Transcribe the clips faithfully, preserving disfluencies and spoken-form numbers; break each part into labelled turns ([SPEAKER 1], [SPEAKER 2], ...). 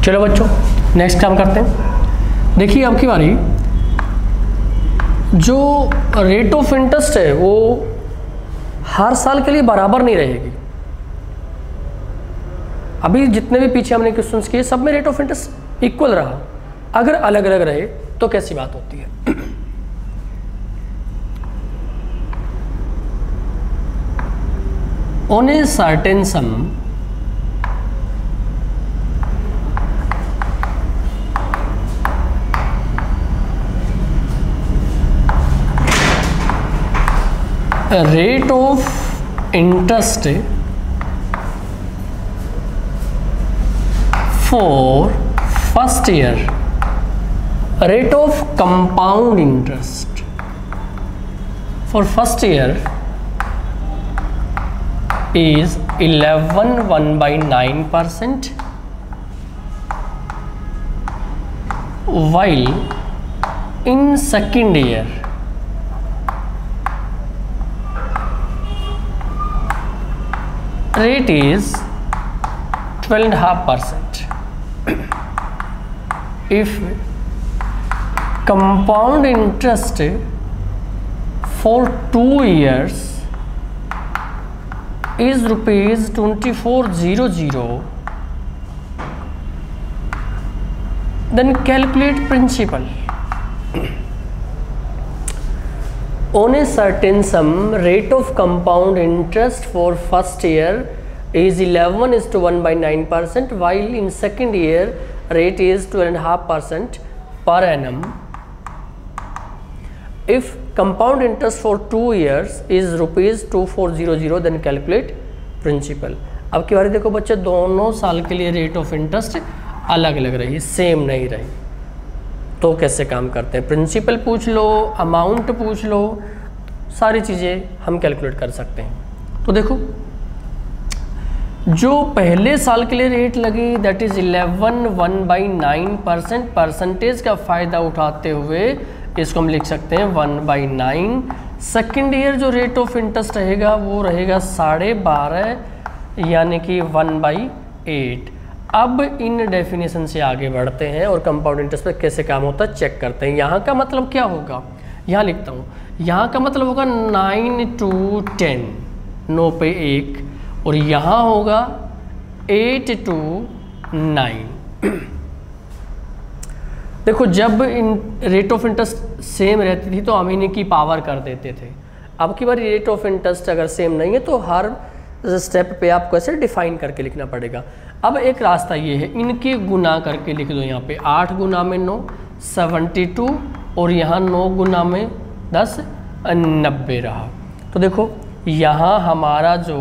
[SPEAKER 1] चलो बच्चों नेक्स्ट काम करते हैं। देखिए अब की बारी जो रेट ऑफ इंटरेस्ट है वो हर साल के लिए बराबर नहीं रहेगी। अभी जितने भी पीछे हमने क्वेश्चंस किए सब में रेट ऑफ इंटरेस्ट इक्वल रहा, अगर अलग अलग रहे तो कैसी बात होती है। On a certain sum, a rate of interest for first year, rate of compound interest for first year is eleven one by nine percent, while in second year rate is twelve and a half percent. If compound interest for two years is rupees twenty-four hundred, then calculate principal. On a certain sum, rate of compound interest for first year is eleven is to one by nine percent, while in second year rate is twelve and a half percent per annum. If compound interest for two years is rupees two four zero zero, then calculate principal. अब की बारी देखो बच्चे, दोनों साल के लिए rate of interest अलग अलग रही, सेम नहीं रही, तो कैसे काम करते हैं। प्रिंसिपल पूछ लो, अमाउंट पूछ लो, सारी चीज़ें हम कैलकुलेट कर सकते हैं। तो देखो जो पहले साल के लिए रेट लगी that is eleven one by nine percent, percentage का फ़ायदा उठाते हुए इसको हम लिख सकते हैं one by nine. Second year जो रेट ऑफ इंटरेस्ट रहेगा वो रहेगा साढ़े बारह यानी कि वन बाई एट। अब इन डेफिनेशन से आगे बढ़ते हैं और कंपाउंड इंटरेस्ट पे कैसे काम होता है चेक करते हैं। यहाँ का मतलब क्या होगा, यहाँ लिखता हूँ, यहाँ का मतलब होगा नाइन टू टेन, नौ पे एक, और यहाँ होगा एट टू नाइन। देखो जब इन रेट ऑफ इंटरेस्ट सेम रहती थी तो हम इन्हीं की पावर कर देते थे। अब की बार रेट ऑफ इंटरेस्ट अगर सेम नहीं है तो हर स्टेप पे आपको ऐसे डिफाइन करके लिखना पड़ेगा। अब एक रास्ता ये है, इनके गुना करके लिख दो। यहाँ पे आठ गुना में नौ सेवेंटी टू, और यहाँ नौ गुना में दस नब्बे रहा। तो देखो यहाँ हमारा जो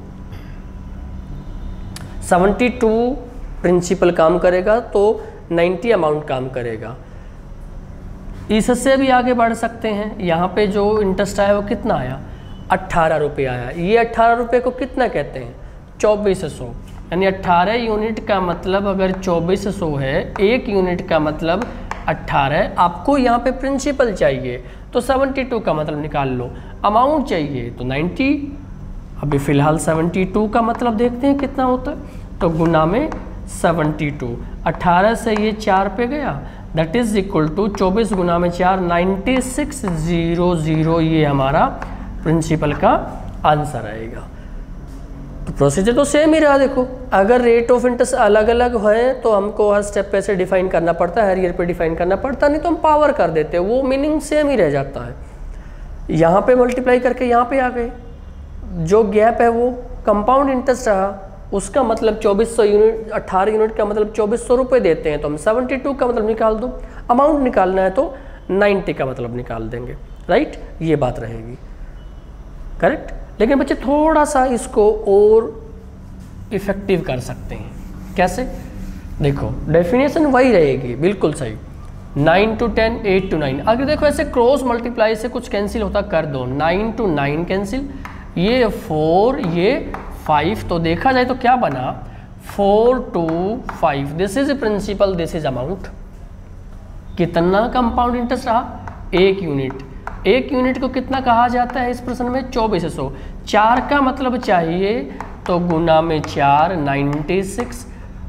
[SPEAKER 1] सेवेंटी टू प्रिंसिपल काम करेगा तो नाइन्टी अमाउंट काम करेगा। इससे भी आगे बढ़ सकते हैं। यहाँ पे जो इंटरेस्ट आया वो कितना आया, अट्ठारह रुपये आया। ये अट्ठारह रुपये को कितना कहते हैं, चौबीस सौ, यानी अट्ठारह यूनिट का मतलब अगर चौबीस सौ है, एक यूनिट का मतलब अट्ठारह। आपको यहाँ पे प्रिंसिपल चाहिए तो सेवेंटी टू का मतलब निकाल लो, अमाउंट चाहिए तो नाइन्टी। अभी फ़िलहाल सेवेंटी टू का मतलब देखते हैं कितना होता है, तो गुना में सेवेंटी टू, अट्ठारह से ये चार पे गया, दैट इज इक्वल टू चौबीस गुना में चार, नाइन्टी सिक्स जीरो जीरो। ये हमारा प्रिंसिपल का आंसर आएगा। तो प्रोसीजर तो सेम ही रहा। देखो अगर रेट ऑफ इंटरेस्ट अलग अलग है तो हमको हर स्टेप पे से डिफाइन करना पड़ता है, हर ईयर पे डिफाइन करना पड़ता, नहीं तो हम पावर कर देते हैं, वो मीनिंग सेम ही रह जाता है। यहाँ पे मल्टीप्लाई करके यहाँ पे आ गए, जो गैप है वो कंपाउंड इंटरेस्ट रहा, उसका मतलब चौबीस सौ यूनिट, अट्ठारह यूनिट का मतलब चौबीस सौ रुपये देते हैं, तो हम सेवेंटी टू का मतलब निकाल दो। अमाउंट निकालना है तो नाइन्टी का मतलब निकाल देंगे, राइट। ये बात रहेगी, करेक्ट। लेकिन बच्चे थोड़ा सा इसको और इफेक्टिव कर सकते हैं। कैसे, देखो डेफिनेशन वही रहेगी, बिल्कुल सही, nine to ten, eight to nine. अगर देखो ऐसे क्रॉस मल्टीप्लाई से कुछ कैंसिल होता कर दो, नाइन टू नाइन कैंसिल, ये फोर, ये फाइव, तो देखा जाए तो क्या बना, four to five. This is principal, this is amount. कितना कंपाउंड इंटरेस्ट रहा, एक यूनिट। एक यूनिट को कितना कहा जाता है इस प्रश्न में, चौबीस सौ। चार का मतलब चाहिए तो गुना में चार, नाइन्टी सिक्स,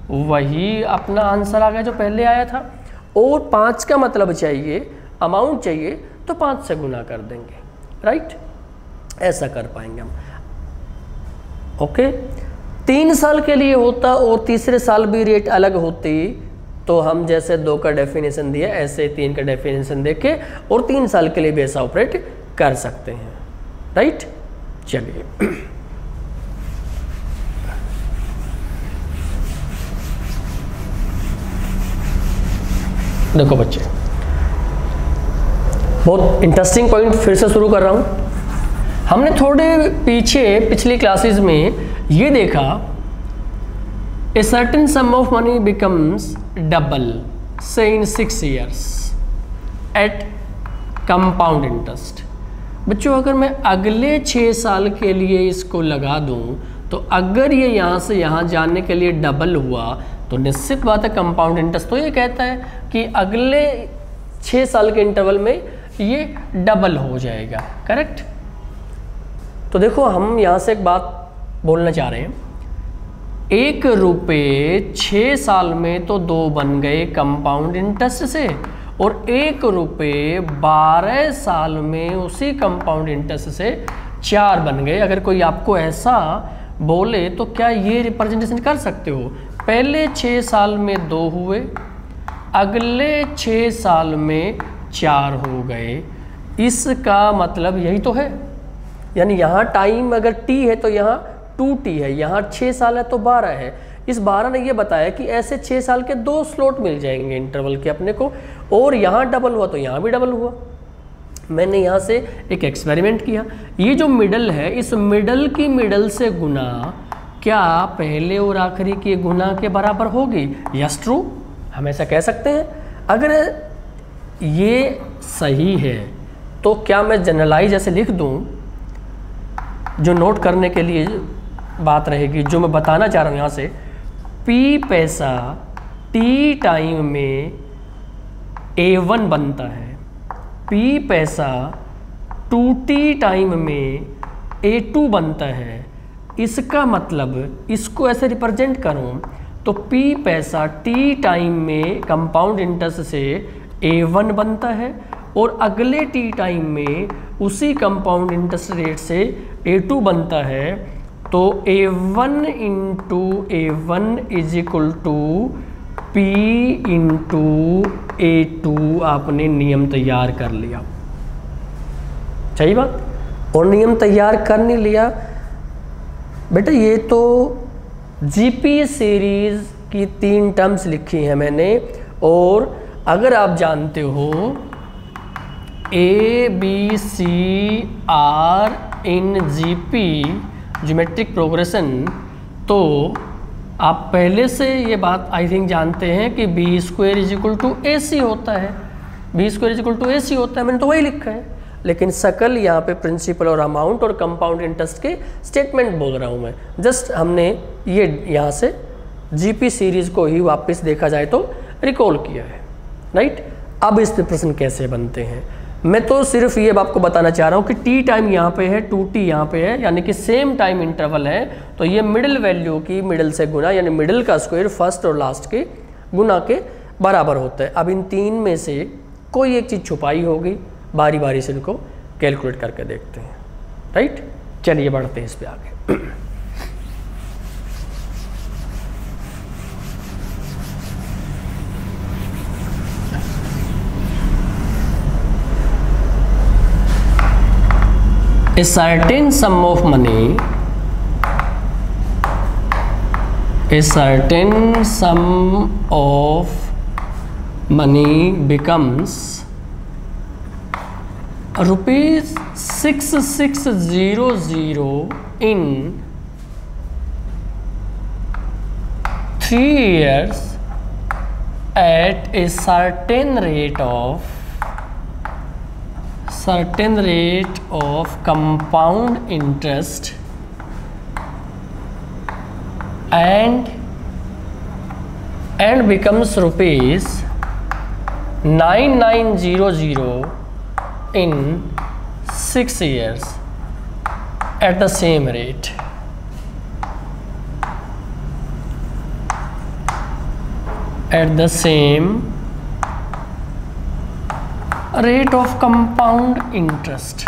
[SPEAKER 1] वही अपना आंसर आ गया जो पहले आया था। और पाँच का मतलब चाहिए, अमाउंट चाहिए, तो पाँच से गुना कर देंगे, राइट? ऐसा कर पाएंगे हम। ओके, तीन साल के लिए होता और तीसरे साल भी रेट अलग होती तो हम जैसे दो का डेफिनेशन दिया ऐसे तीन का डेफिनेशन देके और तीन साल के लिए भी ऐसा ऑपरेट कर सकते हैं, राइट? चलिए देखो बच्चे, बहुत इंटरेस्टिंग पॉइंट फिर से शुरू कर रहा हूँ। हमने थोड़े पीछे पिछली क्लासेस में ये देखा, a certain sum of money becomes double से in six years at compound interest. बच्चों, अगर मैं अगले छः साल के लिए इसको लगा दूं तो अगर ये यहाँ से यहाँ जाने के लिए डबल हुआ तो निश्चित बात है कंपाउंड इंटरेस्ट तो ये कहता है कि अगले छः साल के इंटरवल में ये डबल हो जाएगा, करेक्ट? तो देखो, हम यहाँ से एक बात बोलना चाह रहे हैं, एक रुपये छः साल में तो दो बन गए कंपाउंड इंटरेस्ट से, और एक रुपये बारह साल में उसी कंपाउंड इंटरेस्ट से चार बन गए। अगर कोई आपको ऐसा बोले तो क्या ये रिप्रेजेंटेशन कर सकते हो? पहले छः साल में दो हुए, अगले छः साल में चार हो गए, इसका मतलब यही तो है। यानी यहाँ टाइम अगर टी है तो यहाँ टू टी है, यहाँ छः साल है तो बारह है। इस बारह ने ये बताया कि ऐसे छः साल के दो स्लॉट मिल जाएंगे इंटरवल के अपने को, और यहाँ डबल हुआ तो यहाँ भी डबल हुआ। मैंने यहाँ से एक एक्सपेरिमेंट किया, ये जो मिडल है इस मिडल की मिडल से गुना क्या पहले और आखिरी के गुना के बराबर होगी? यस ट्रू, हम ऐसा कह सकते हैं। अगर ये सही है तो क्या मैं जनरलाइज ऐसे लिख दूँ, जो नोट करने के लिए बात रहेगी, जो मैं बताना चाह रहा हूँ यहाँ से, P पैसा T टाइम में ए वन बनता है, P पैसा टू टी टाइम में ए टू बनता है। इसका मतलब इसको ऐसे रिप्रेजेंट करूँ तो P पैसा T टाइम में कंपाउंड इंटरेस्ट से ए वन बनता है, और अगले T टाइम में उसी कंपाउंड इंटरेस्ट रेट से ए टू बनता है। तो A one into A one is equal to P into A two. आपने नियम तैयार कर लिया, सही बात। और नियम तैयार कर नहीं लिया बेटा, ये तो जीपी सीरीज की तीन टर्म्स लिखी हैं मैंने, और अगर आप जानते हो A B C are in GP geometric progression, तो आप पहले से ये बात आई थिंक जानते हैं कि B square is equal to A C होता है, B square is equal to A C होता है, मैंने तो वही लिखा है। लेकिन सकल यहाँ पे प्रिंसिपल और अमाउंट और कंपाउंड इंटरेस्ट के स्टेटमेंट बोल रहा हूँ मैं। जस्ट हमने ये यहाँ से जीपी सीरीज को ही वापस देखा जाए तो रिकॉल किया है, राइट? अब इस पे प्रश्न कैसे बनते हैं, मैं तो सिर्फ ये आपको बताना चाह रहा हूँ कि टी टाइम यहाँ पे है, टू टी यहाँ पे है, यानी कि सेम टाइम इंटरवल है, तो ये मिडिल वैल्यू की मिडिल से गुना, यानी मिडिल का स्क्वायर फर्स्ट और लास्ट के गुना के बराबर होता है। अब इन तीन में से कोई एक चीज़ छुपाई होगी, बारी बारी से इनको कैलकुलेट करके देखते हैं, राइट? चलिए बढ़ते हैं इस पे आगे। A certain sum of money, a certain sum of money becomes rupees six six zero zero in three years at a certain rate of certain rate of compound interest and and becomes rupees nine nine zero zero in six years at the same rate। at the same rate of compound interest.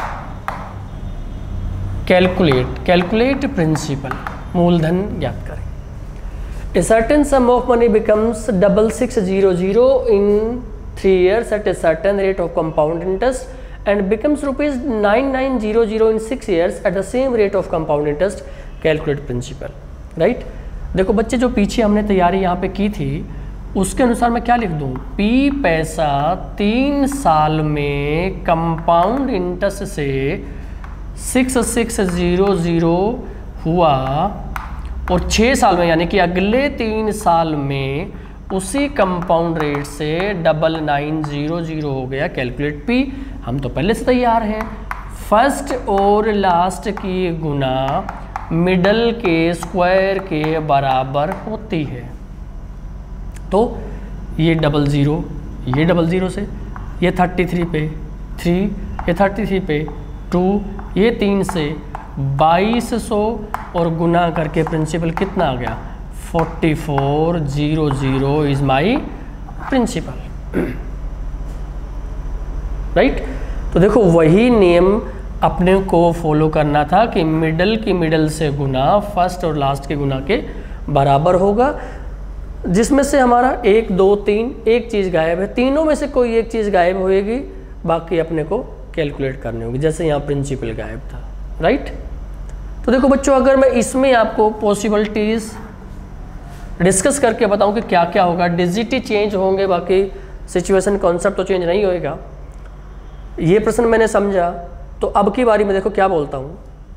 [SPEAKER 1] Calculate calculate principal, मूलधन ज्ञात करें. A certain sum of money becomes double six zero zero in three years at a certain rate of compound interest and becomes rupees nine nine zero zero in six years at the same rate of compound interest. Calculate principal. Right? देखो बच्चे, जो पीछे हमने तैयारी यहाँ पे की थी उसके अनुसार मैं क्या लिख दूँ, P पैसा तीन साल में कंपाउंड इंटरेस्ट से सिक्स सिक्स ज़ीरो ज़ीरो हुआ और छः साल में यानी कि अगले तीन साल में उसी कंपाउंड रेट से डबल नाइन ज़ीरो ज़ीरो हो गया. Calculate P. हम तो पहले से तैयार हैं. फर्स्ट और लास्ट की गुना मिडल के स्क्वायर के बराबर होती है. तो ये डबल ज़ीरो, ये डबल ज़ीरो से, ये थर्टी थ्री पे थ्री, ये थर्टी थ्री पे टू, ये तीन से बाईस सौ और गुना करके प्रिंसिपल कितना आ गया, forty four zero zero is my principal. Right. तो देखो वही नियम अपने को फॉलो करना था कि मिडल की मिडल से गुना फर्स्ट और लास्ट के गुना के बराबर होगा, जिसमें से हमारा एक दो तीन एक चीज़ गायब है, तीनों में से कोई एक चीज़ गायब होएगी, बाकी अपने को कैलकुलेट करनी होगी. जैसे यहाँ प्रिंसिपल गायब था. राइट. तो देखो बच्चों, अगर मैं इसमें आपको पॉसिबिलिटीज़ डिस्कस करके बताऊं कि क्या क्या होगा, डिजिट चेंज होंगे, बाकी सिचुएशन कॉन्सेप्ट तो चेंज नहीं होएगा. ये प्रश्न मैंने समझा, तो अब की बारी में देखो क्या बोलता हूँ.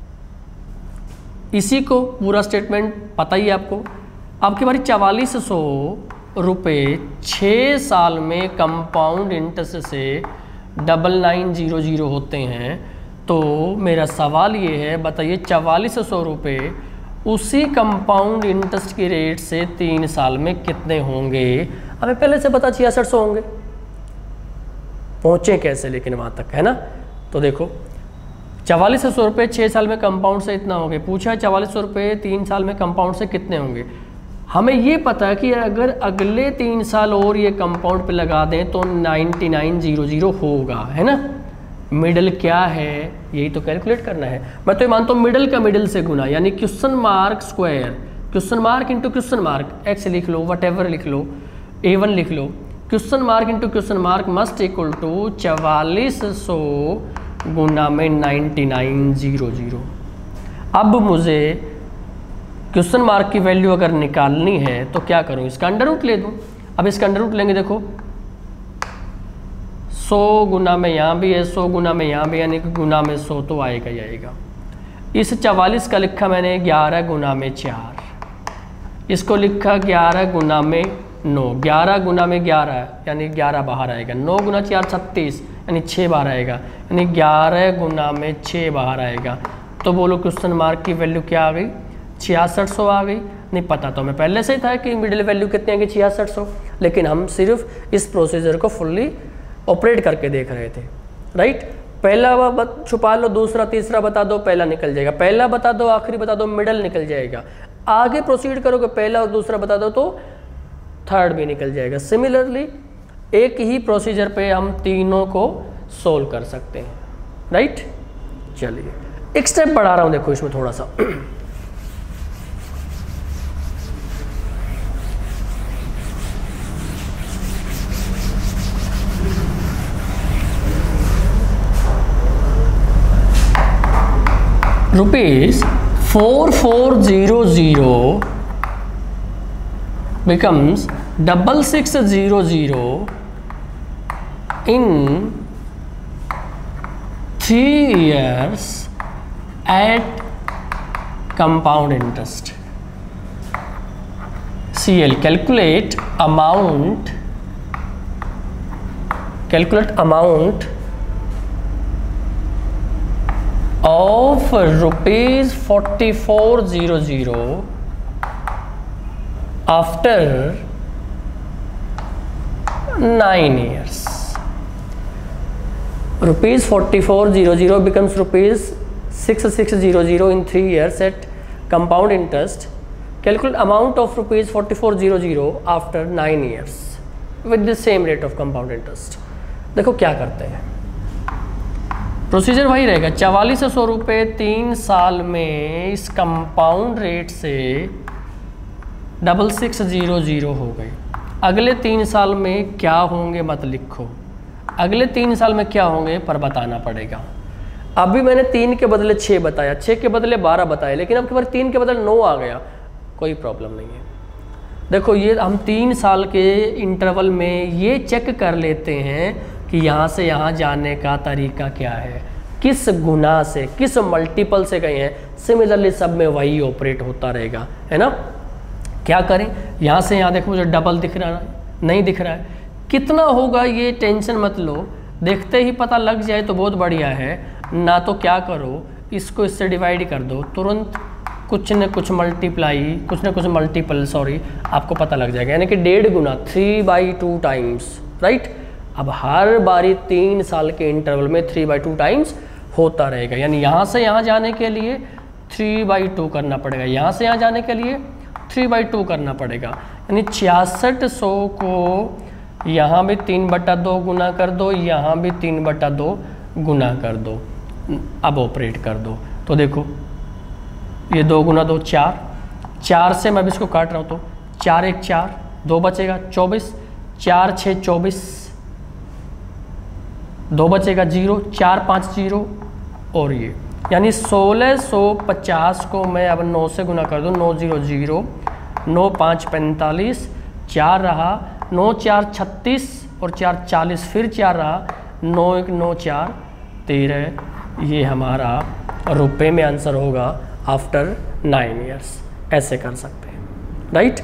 [SPEAKER 1] इसी को पूरा स्टेटमेंट पता ही है आपको. अब की बारी चवालीस सौ रुपये छः साल में कंपाउंड इंटरेस्ट से डबल नाइन ज़ीरो ज़ीरो होते हैं. तो मेरा सवाल ये है, बताइए चवालीस सौ रुपये उसी कंपाउंड इंटरेस्ट की रेट से तीन साल में कितने होंगे. हमें पहले से पता छियासठ सौ होंगे, पहुँचे कैसे लेकिन वहाँ तक, है ना. तो देखो चवालीस सौ रुपये छः साल में कंपाउंड से इतना होंगे. पूछा है चवालीस सौ रुपये तीन साल में कंपाउंड से कितने होंगे. हमें ये पता है कि अगर अगले तीन साल और ये कंपाउंड पे लगा दें तो नाइन्टी नाइन ज़ीरो ज़ीरो होगा, है ना. मिडल क्या है यही तो कैलकुलेट करना है. मैं तो ये मानता हूँ मिडल का मिडल से गुना, यानी question mark square, question mark into question mark, X लिख लो, वट एवर लिख लो, ए वन लिख लो, question mark into question mark must equal to चवालीस सौ गुना में नाइन्टी नाइन ज़ीरो ज़ीरो. अब मुझे क्वेश्चन मार्क की वैल्यू अगर निकालनी है तो क्या करूं, इसका अंडर रूट ले दूं. अब इसका अंडर रूट लेंगे, देखो सौ गुना में यहाँ भी है, सौ गुना में यहाँ भी, यानी कि गुना में सौ तो आएगा ही आएगा. इस चवालीस का लिखा मैंने ग्यारह गुना में चार, इसको लिखा ग्यारह गुना में नौ, ग्यारह गुना में ग्यारह यानी ग्यारह बाहर आएगा, नौ गुना चार छत्तीस यानी छः बाहर आएगा, यानी ग्यारह गुना में छः बाहर आएगा. तो बोलो क्वेश्चन मार्क की वैल्यू क्या आ गई, छियासठ सौ आ गई. नहीं पता तो हमें पहले से ही था कि मिडिल वैल्यू कितनी आएगी, छियासठ सौ, लेकिन हम सिर्फ इस प्रोसीजर को फुल्ली ऑपरेट करके देख रहे थे. राइट. पहला छुपा लो, दूसरा तीसरा बता दो, पहला निकल जाएगा, पहला बता दो आखिरी बता दो, मिडल निकल जाएगा. आगे प्रोसीड करोगे, पहला और दूसरा बता दो तो थर्ड भी निकल जाएगा. सिमिलरली एक ही प्रोसीजर पे हम तीनों को सोल्व कर सकते हैं. राइट. चलिए एक स्टेप बढ़ा रहा हूँ, देखो इसमें थोड़ा सा. Rupees four four zero zero becomes double six zero zero in three years at compound interest. C L calculate amount calculate amount of rupees forty four zero zero after nine years. Rupees forty four zero zero becomes rupees six six zero zero in three years at compound interest. Calculate amount of rupees forty four zero zero after nine years with the same rate of compound interest. देखो क्या करते हैं, procedure वही रहेगा, चवालीस सौ रुपये तीन साल में इस कंपाउंड रेट से डबल सिक्स जीरो जीरो हो गए। अगले तीन साल में क्या होंगे मत लिखो, अगले तीन साल में क्या होंगे पर बताना पड़ेगा। अभी मैंने तीन के बदले छः बताया, छः के बदले बारह बताया, लेकिन अब के बार तीन के बदले नौ आ गया, कोई प्रॉब्लम नहीं है। देखो ये हम तीन साल के इंटरवल में ये चेक कर लेते हैं कि यहाँ से यहाँ जाने का तरीका क्या है, किस गुना से, किस मल्टीपल से गए हैं। सिमिलरली सब में वही ऑपरेट होता रहेगा, है ना। क्या करें, यहाँ से यहाँ देखो मुझे डबल दिख रहा है, नहीं दिख रहा है, कितना होगा ये टेंशन मत लो, देखते ही पता लग जाए तो बहुत बढ़िया है, ना तो क्या करो इसको इससे डिवाइड कर दो, तुरंत कुछ न कुछ मल्टीप्लाई, कुछ न कुछ मल्टीपल सॉरी आपको पता लग जाएगा, यानी कि डेढ़ गुना three by two times, right. अब हर बारी तीन साल के इंटरवल में थ्री बाई टू टाइम्स होता रहेगा, यानी यहाँ से यहाँ जाने के लिए थ्री बाई टू करना पड़ेगा, यहाँ से यहाँ जाने के लिए थ्री बाई टू करना पड़ेगा, यानी छियासठ सौ को यहाँ भी तीन बटा दो गुना कर दो, यहाँ भी तीन बटा दो गुना कर दो, अब ऑपरेट कर दो। तो देखो ये दो गुना दो चार, चार से मैं भी इसको काट रहा हूँ तो चार एक चार, दो बचेगा चौबीस, चार छः चौबीस, दो बचेगा जीरो, चार पाँच जीरो, और ये यानी सोलह सौ पचास को मैं अब नौ से गुना कर दूँ, नौ जीरो जीरो, नौ पाँच पैंतालीस, चार रहा, नौ चार छत्तीस और चार चालीस, फिर चार रहा, नौ एक नौ चार तेरह, ये हमारा रुपए में आंसर होगा आफ्टर नाइन ईयर्स। ऐसे कर सकते हैं, राइट।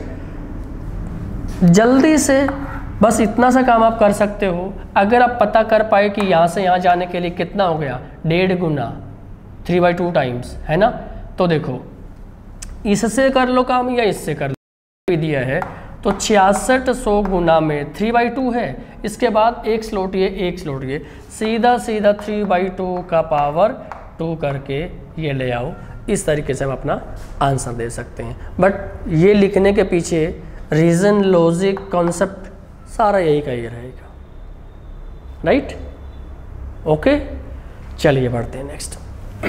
[SPEAKER 1] जल्दी से बस इतना सा काम आप कर सकते हो। अगर आप पता कर पाए कि यहाँ से यहाँ जाने के लिए कितना हो गया, डेढ़ गुना थ्री बाई टू टाइम्स, है ना, तो देखो इससे कर लो काम या इससे कर लो, दिया है तो छियासठ सौ गुना में थ्री बाई टू है, इसके बाद एक स्लोट ये एक स्लोट ये, सीधा सीधा थ्री बाई टू का पावर टू करके ये ले आओ। इस तरीके से हम अपना आंसर दे सकते हैं, बट ये लिखने के पीछे रीज़न, लॉजिक, कॉन्सेप्ट सारा यही का ही रहेगा, राइट। ओके, चलिए बढ़ते हैं नेक्स्ट।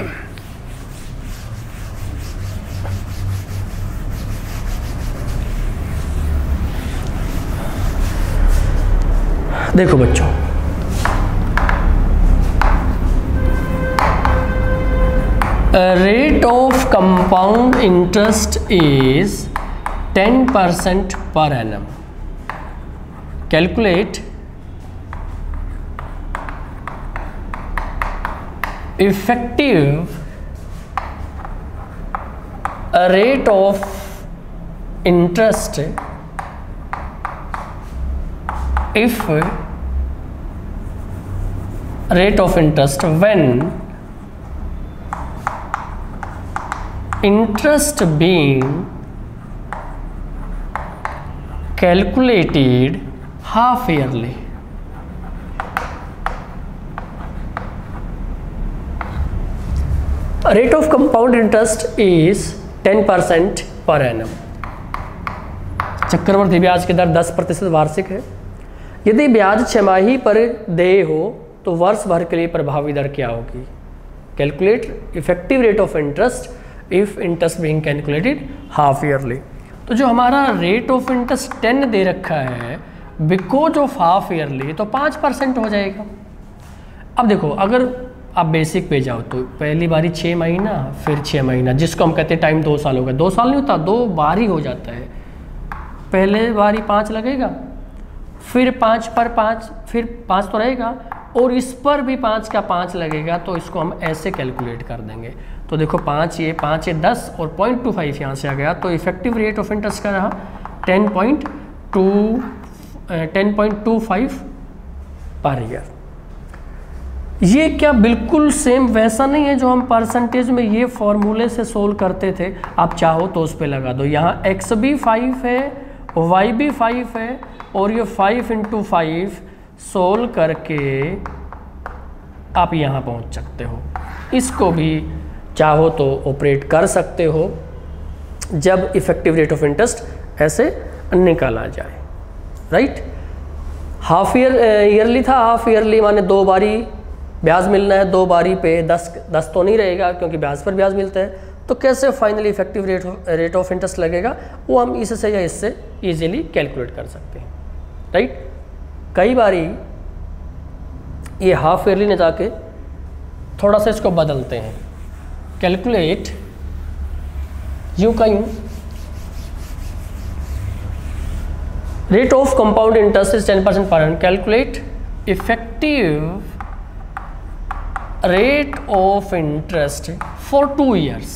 [SPEAKER 1] देखो बच्चों, rate of compound interest is ten percent per annum. Calculate effective rate of interest if rate of interest when interest being calculated half yearly. Rate of compound interest is ten percent per annum. चक्रवर्ती ब्याज की दर दस प्रतिशत वार्षिक है। यदि ब्याज छमाही पर देय हो तो वर्ष भर के लिए प्रभावी दर क्या होगी? Calculate effective rate of interest if interest being calculated half yearly. तो जो हमारा रेट ऑफ इंटरेस्ट टेन दे रखा है बिकॉज ऑफ हाफ ईयरली, तो पाँच परसेंट हो जाएगा। अब देखो, अगर आप बेसिक पे जाओ तो पहली बारी छः महीना, फिर छः महीना, जिसको हम कहते हैं टाइम दो साल हो गया, दो साल नहीं होता, दो बारी हो जाता है। पहले बारी पाँच लगेगा, फिर पाँच पर पाँच, फिर पाँच तो रहेगा, और इस पर भी पाँच का पाँच लगेगा, तो इसको हम ऐसे कैलकुलेट कर देंगे। तो देखो पाँच ये पाँच ये दस और पॉइंट टू फाइव यहाँ से आ गया, तो इफेक्टिव रेट ऑफ इंटरेस्ट का रहा ten point two ten point two five per year. ये क्या बिल्कुल सेम वैसा नहीं है जो हम परसेंटेज में ये फॉर्मूले से सोल्व करते थे। आप चाहो तो उस पर लगा दो, यहाँ एक्स भी फाइव है, वाई भी फाइव है, और ये फाइव इंटू फाइव सोल्व करके आप यहाँ पहुँच सकते हो। इसको भी चाहो तो ऑपरेट कर सकते हो, जब इफेक्टिव रेट ऑफ इंटरेस्ट ऐसे निकाला जाए, राइट। हाफ ईयर ईयरली था, हाफ ईयरली माने दो बारी ब्याज मिलना है, दो बारी पे दस दस तो नहीं रहेगा क्योंकि ब्याज पर ब्याज मिलता है। तो कैसे finally effective rate rate of interest लगेगा वो हम इससे या इससे इजीली कैलकुलेट कर सकते हैं, राइट। कई बारी ये हाफ ईयरली ने जाके थोड़ा सा इसको बदलते हैं, कैलकुलेट यूं का यूं, rate of compound interest is ten percent per annum, calculate effective rate of interest for two years.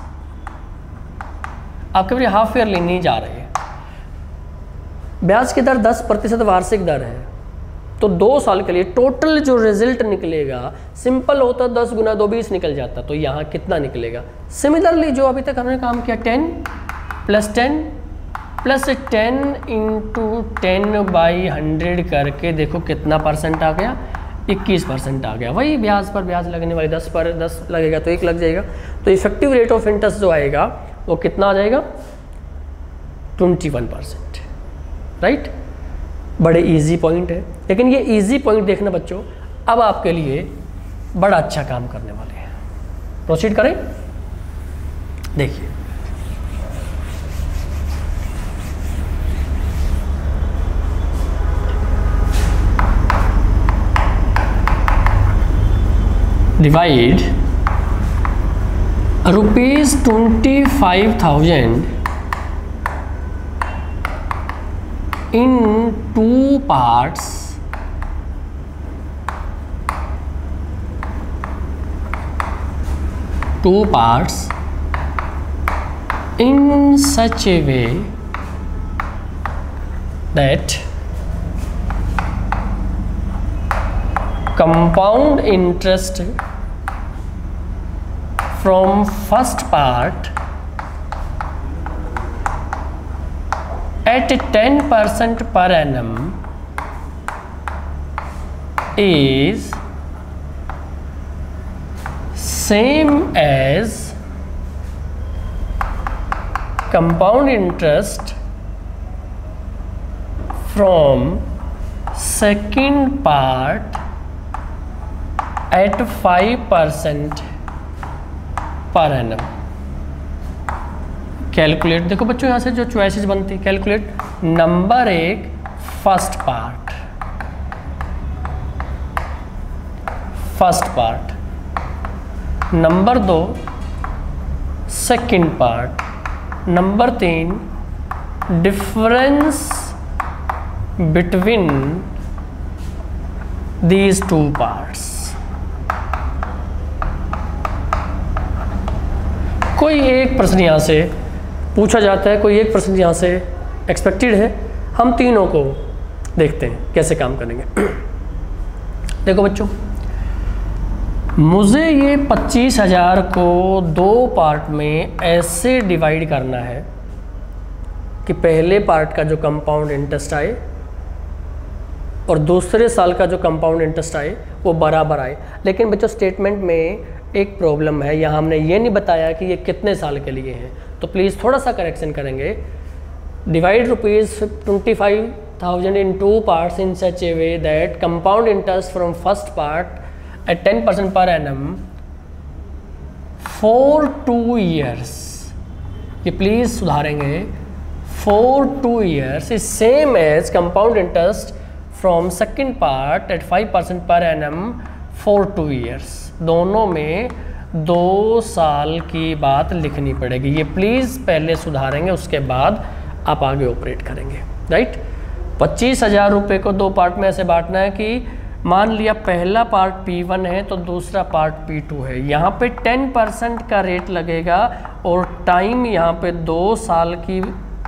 [SPEAKER 1] आपके लिए हाफ ईयरली नहीं जा रहे हैं, ब्याज की दर दस प्रतिशत वार्षिक दर है, तो दो साल के लिए टोटल जो रिजल्ट निकलेगा, सिंपल होता दस गुना दो बीस निकल जाता, तो यहाँ कितना निकलेगा। सिमिलरली जो अभी तक हमने काम किया ten plus ten plus ten into ten by hundred करके देखो कितना परसेंट आ गया, इक्कीस परसेंट आ गया। वही ब्याज पर ब्याज लगने वाली दस पर दस लगेगा तो एक लग जाएगा, तो इफेक्टिव रेट ऑफ इंटरेस्ट जो आएगा वो कितना आ जाएगा, ट्वेंटी वन परसेंट, राइट। बड़े इजी पॉइंट है, लेकिन ये इजी पॉइंट देखना बच्चों अब आपके लिए बड़ा अच्छा काम करने वाले हैं। प्रोसीड करें, देखिए divide rupees twenty five thousand in two parts two parts in such a way that compound interest from first part at ten percent per annum is same as compound interest from second part at five percent per annum। Calculate, देखो बच्चों यहाँ से जो choices बनती, calculate number एक first part first part number दो second part, number तीन difference between these two parts. कोई एक प्रश्न यहाँ से पूछा जाता है, कोई एक प्रश्न यहाँ से एक्सपेक्टेड है, हम तीनों को देखते हैं कैसे काम करेंगे। देखो बच्चों, मुझे ये पच्चीस हजार को दो पार्ट में ऐसे डिवाइड करना है कि पहले पार्ट का जो कंपाउंड इंटरेस्ट आए और दूसरे साल का जो कंपाउंड इंटरेस्ट आए वो बराबर आए। लेकिन बच्चों स्टेटमेंट में एक प्रॉब्लम है, यहाँ हमने ये नहीं बताया कि ये कितने साल के लिए हैं, तो प्लीज़ थोड़ा सा करेक्शन करेंगे। Divide rupees twenty five thousand in two parts in such a way that compound interest from first part at ten percent per annum for two years, ये प्लीज सुधारेंगे, for two years is same as compound interest from second part at five percent per annum for two years। दोनों में दो साल की बात लिखनी पड़ेगी, ये प्लीज पहले सुधारेंगे, उसके बाद आप आगे ऑपरेट करेंगे, राइट। पच्चीस हजार रुपये को दो पार्ट में ऐसे बांटना है कि मान लिया पहला पार्ट पी वन है तो दूसरा पार्ट पी टू है, यहाँ पे टेन परसेंट का रेट लगेगा और टाइम यहाँ पे दो साल की,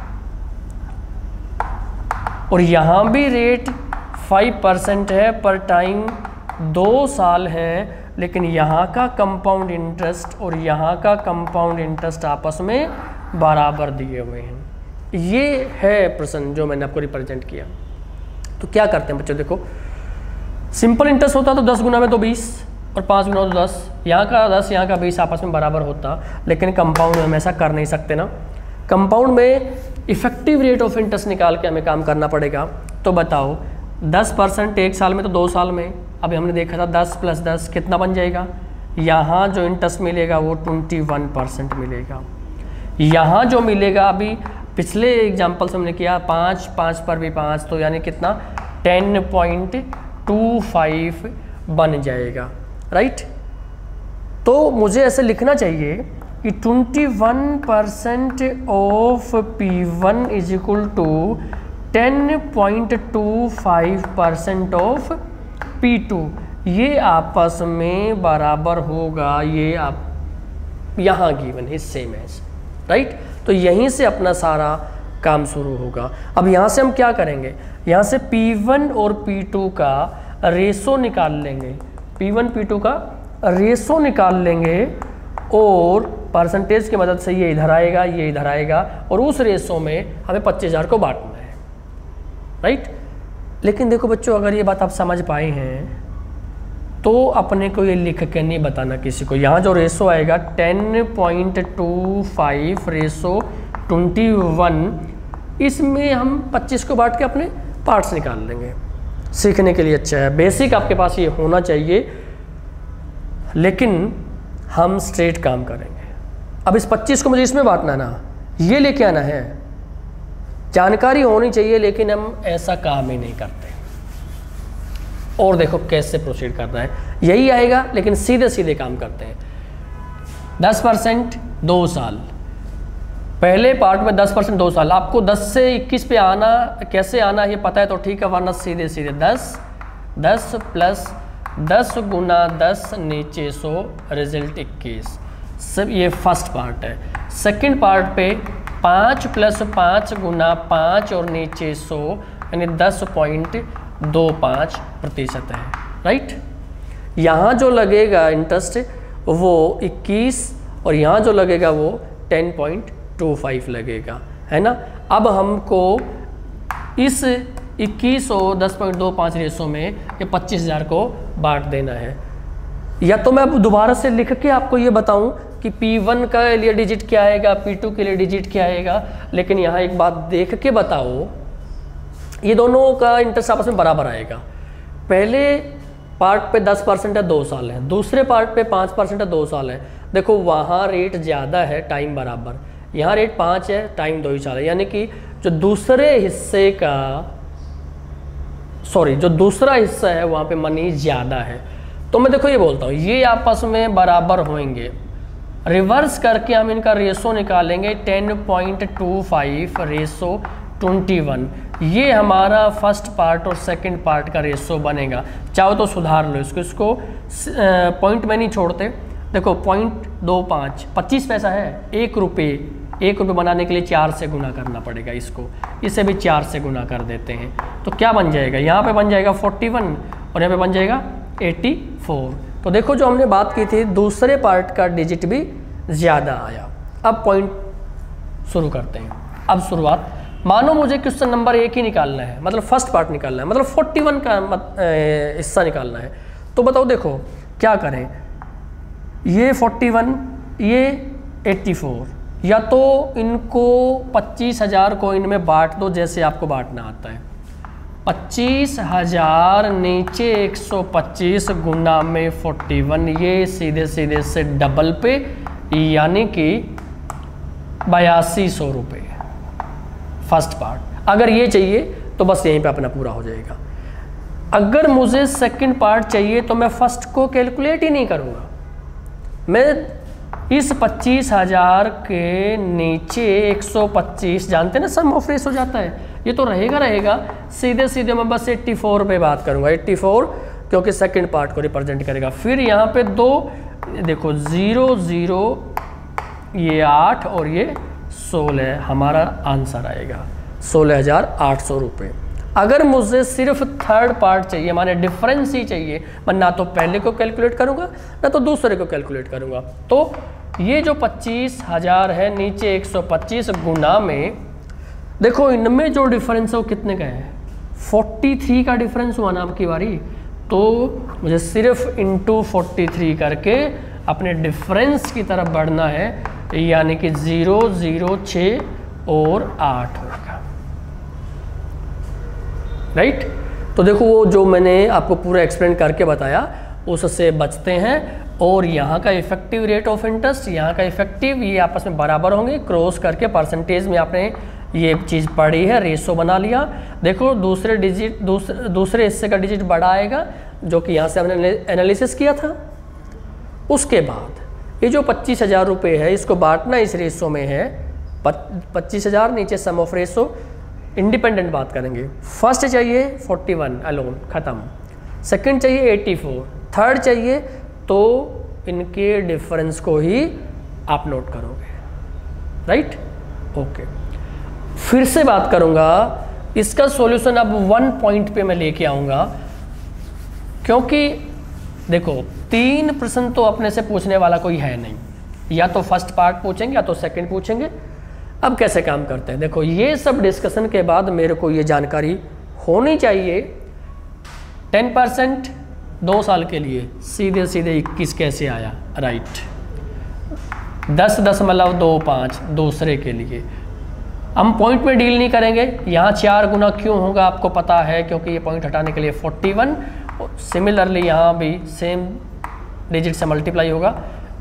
[SPEAKER 1] और यहाँ भी रेट फाइव परसेंट है पर टाइम दो साल है, लेकिन यहाँ का कंपाउंड इंटरेस्ट और यहाँ का कंपाउंड इंटरेस्ट आपस में बराबर दिए हुए हैं। ये है प्रश्न जो मैंने आपको रिप्रेजेंट किया। तो क्या करते हैं बच्चों, देखो सिंपल इंटरेस्ट होता तो दस गुना में तो बीस और पाँच गुना तो दस, यहाँ का दस यहाँ का बीस आपस में बराबर होता, लेकिन कंपाउंड में हम ऐसा कर नहीं सकते ना। कंपाउंड में इफेक्टिव रेट ऑफ इंटरेस्ट निकाल के हमें काम करना पड़ेगा। तो बताओ दस परसेंट एक साल में तो दो साल में, अभी हमने देखा था दस प्लस दस कितना बन जाएगा, यहाँ जो इंटरेस्ट मिलेगा वो ट्वेंटी वन परसेंट मिलेगा। यहाँ जो मिलेगा अभी पिछले एग्जाम्पल से हमने किया पाँच पाँच पर भी पाँच, तो यानी कितना टेन पॉइंट टू फाइव बन जाएगा, राइट। तो मुझे ऐसे लिखना चाहिए कि twenty one percent of P one is equal to ten point two five percent of P two, ये आपस में बराबर होगा, ये आप यहाँ गिवन है सेम एज, राइट। तो यहीं से अपना सारा काम शुरू होगा। अब यहाँ से हम क्या करेंगे, यहाँ से पी वन और पी टू का रेशो निकाल लेंगे, पी वन पी टू का रेशो निकाल लेंगे और परसेंटेज की मदद से ये इधर आएगा, ये इधर आएगा और उस रेशो में हमें पच्चीस हज़ार को बांटना है, राइट। लेकिन देखो बच्चों, अगर ये बात आप समझ पाए हैं तो अपने को ये लिख के नहीं बताना किसी को। यहाँ जो रेशो आएगा ten point two five ratio twenty one, इसमें हम पच्चीस को बांट के अपने पार्ट्स निकाल लेंगे। सीखने के लिए अच्छा है, बेसिक आपके पास ये होना चाहिए, लेकिन हम स्ट्रेट काम करेंगे। अब इस पच्चीस को मुझे इसमें बांटना ना, ये लेके आना है, जानकारी होनी चाहिए, लेकिन हम ऐसा काम ही नहीं करते। और देखो कैसे प्रोसीड करना है, यही आएगा लेकिन सीधे सीधे काम करते हैं। दस परसेंट दो साल, पहले पार्ट में दस परसेंट दो साल, आपको दस से इक्कीस पे आना कैसे आना ये पता है तो ठीक है, वरना सीधे सीधे दस दस प्लस दस गुना दस नीचे सौ रिजल्ट इक्कीस, सब ये फर्स्ट पार्ट है। सेकंड पार्ट पे पाँच प्लस पाँच गुना पाँच और नीचे सौ यानी दस पॉइंट दो पाँच प्रतिशत है, राइट। यहाँ जो लगेगा इंटरेस्ट वो इक्कीस और यहाँ जो लगेगा वो टेन पॉइंट टू फाइव लगेगा, है ना। अब हमको इस इक्कीस और दस पॉइंट दो पाँच रेशो में ये पच्चीस हज़ार को बांट देना है। या तो मैं अब दोबारा से लिख के आपको ये बताऊं कि पी वन के लिए डिजिट क्या आएगा, पी टू के लिए डिजिट क्या आएगा, लेकिन यहाँ एक बात देख के बताओ, ये दोनों का इंटरेस्ट आपस में बराबर आएगा। पहले पार्ट पे दस परसेंट है दो साल है, दूसरे पार्ट पे पाँच परसेंट है दो साल है। देखो वहाँ रेट ज़्यादा है, टाइम बराबर, यहाँ रेट पाँच है, टाइम दो ही साल है, यानी कि जो दूसरे हिस्से का सॉरी जो दूसरा हिस्सा है वहाँ पे मनी ज़्यादा है। तो मैं देखो ये बोलता हूँ ये आपस में बराबर होंगे, रिवर्स करके हम इनका रेशो निकालेंगे ten point two five ratio twenty one, ये हमारा फर्स्ट पार्ट और सेकंड पार्ट का रेशो बनेगा। चाहो तो सुधार लो इसको, इसको पॉइंट में नहीं छोड़ते। देखो पॉइंट दो पाँच पच्चीस पैसा है, एक रुपये एक रुपये बनाने के लिए चार से गुना करना पड़ेगा इसको, इसे भी चार से गुना कर देते हैं तो क्या बन जाएगा, यहाँ पे बन जाएगा फोर्टी वन और यहाँ पे बन जाएगा एटी फोर। तो देखो जो हमने बात की थी दूसरे पार्ट का डिजिट भी ज़्यादा आया। अब पॉइंट शुरू करते हैं। अब शुरुआत, मानो मुझे क्वेश्चन नंबर एक ही निकालना है, मतलब फर्स्ट पार्ट निकालना है, मतलब फोर्टी वन का हिस्सा निकालना है। तो बताओ देखो क्या करें, ये फोर्टी वन ये एट्टी फोर, या तो इनको पच्चीस हज़ार को इनमें बांट दो जैसे आपको बांटना आता है। पच्चीस हज़ार नीचे एक सौ पच्चीस गुना में फोर्टी वन, ये सीधे सीधे से डबल पे यानी कि बयासी सौ रुपये फर्स्ट पार्ट। अगर ये चाहिए तो बस यहीं पे अपना पूरा हो जाएगा। अगर मुझे सेकंड पार्ट चाहिए तो मैं फर्स्ट को कैलकुलेट ही नहीं करूँगा, मैं इस पच्चीस हज़ार के नीचे एक सौ पच्चीस, जानते ना सम ऑफ रेस हो जाता है, ये तो रहेगा रहेगा सीधे सीधे मैं बस चौरासी पे बात करूँगा, चौरासी क्योंकि सेकंड पार्ट को रिप्रेजेंट करेगा। फिर यहाँ पे दो देखो जीरो जीरो ये आठ और ये सोलह, हमारा आंसर आएगा सोलह हज़ार आठ सौ रुपये। अगर मुझे सिर्फ थर्ड पार्ट चाहिए, माने डिफरेंस ही चाहिए, मैं ना तो पहले को कैलकुलेट करूँगा ना तो दूसरे को कैलकुलेट करूँगा। तो ये जो पच्चीस हज़ार है नीचे एक सौ पच्चीस गुना में, देखो इनमें जो डिफरेंस है वो कितने का है, तैंतालीस का डिफरेंस हुआ ना आपकी बारी। तो मुझे सिर्फ इंटू फोर्टी थ्री करके अपने डिफरेंस की तरफ बढ़ना है, यानी कि ज़ीरो ज़ीरो छः और आठ होगा, राइट। तो देखो वो जो मैंने आपको पूरा एक्सप्लेन करके बताया उससे बचते हैं। और यहाँ का इफेक्टिव रेट ऑफ इंटरेस्ट, यहाँ का इफेक्टिव, ये आपस में बराबर होंगे, क्रॉस करके परसेंटेज में आपने ये चीज़ पढ़ी है, रेशो बना लिया। देखो दूसरे डिजिट दूसरे दूसरे हिस्से का डिजिट बड़ा आएगा जो कि यहाँ से हमने एनालिसिस किया था। उसके बाद ये जो पच्चीस हज़ार रुपये है इसको बांटना इस रेशो में है, पच्चीस हज़ार नीचे सम ऑफ रेशो, इंडिपेंडेंट बात करेंगे। फर्स्ट चाहिए इकतालीस अलोन, ख़त्म। सेकंड चाहिए चौरासी, थर्ड चाहिए, तो इनके डिफरेंस को ही आप नोट करोगे, राइट, ओके। फिर से बात करूंगा, इसका सॉल्यूशन अब वन पॉइंट पे मैं लेके आऊंगा, क्योंकि देखो तीन प्रश्न तो अपने से पूछने वाला कोई है नहीं, या तो फर्स्ट पार्ट पूछेंगे या तो सेकंड पूछेंगे। अब कैसे काम करते हैं, देखो ये सब डिस्कशन के बाद मेरे को ये जानकारी होनी चाहिए। टेन परसेंट दो साल के लिए सीधे सीधे इक्कीस कैसे आया, राइट। दस दशमलव दो पाँच दूसरे के लिए हम पॉइंट में डील नहीं करेंगे। यहाँ चार गुना क्यों होगा आपको पता है, क्योंकि ये पॉइंट हटाने के लिए इकतालीस, सिमिलरली यहाँ भी सेम डिजिट से मल्टीप्लाई होगा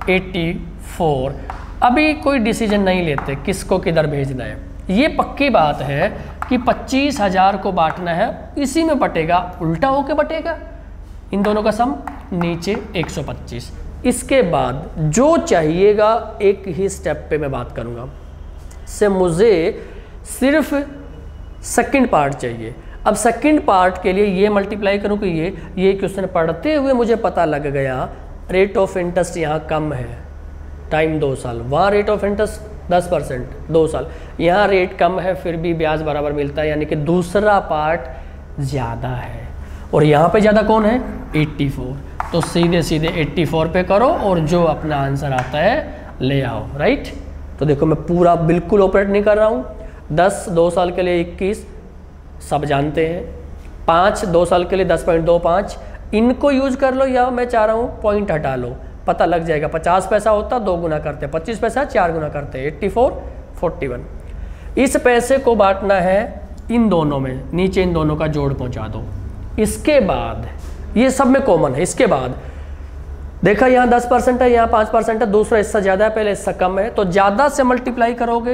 [SPEAKER 1] चौरासी। अभी कोई डिसीजन नहीं लेते किसको किधर भेजना है, ये पक्की बात है कि पच्चीस हज़ार को बांटना है, इसी में बटेगा, उल्टा होके बटेगा, इन दोनों का सम नीचे एक सौ पच्चीस। इसके बाद जो चाहिएगा एक ही स्टेप पे मैं बात करूँगा, से मुझे सिर्फ सेकंड पार्ट चाहिए। अब सेकंड पार्ट के लिए ये मल्टीप्लाई करूँ कि ये ये क्वेश्चन पढ़ते हुए मुझे पता लग गया रेट ऑफ इंटरेस्ट यहाँ कम है, टाइम दो साल, वहाँ रेट ऑफ इंटरेस्ट दस परसेंट दो साल, यहाँ रेट कम है फिर भी ब्याज बराबर मिलता है, यानी कि दूसरा पार्ट ज़्यादा है। और यहाँ पे ज़्यादा कौन है, चौरासी, तो सीधे सीधे चौरासी पे करो और जो अपना आंसर आता है ले आओ, राइट। तो देखो मैं पूरा बिल्कुल ऑपरेट नहीं कर रहा हूँ। दस दो साल के लिए इक्कीस सब जानते हैं, पाँच दो साल के लिए दस पॉइंट दो पाँच, इनको यूज कर लो, या मैं चाह रहा हूँ पॉइंट हटा लो, पता लग जाएगा। पचास पैसा होता दो गुना करते, पच्चीस पैसा चार गुना करते, एट्टी फोर फोर्टी वन। इस पैसे को बांटना है इन दोनों में, नीचे इन दोनों का जोड़ पहुँचा दो। इसके बाद ये सब में कॉमन है, इसके बाद देखा यहाँ दस परसेंट है, यहाँ पाँच परसेंट है, दूसरा हिस्सा ज़्यादा है, पहले हिस्सा कम है, तो ज़्यादा से मल्टीप्लाई करोगे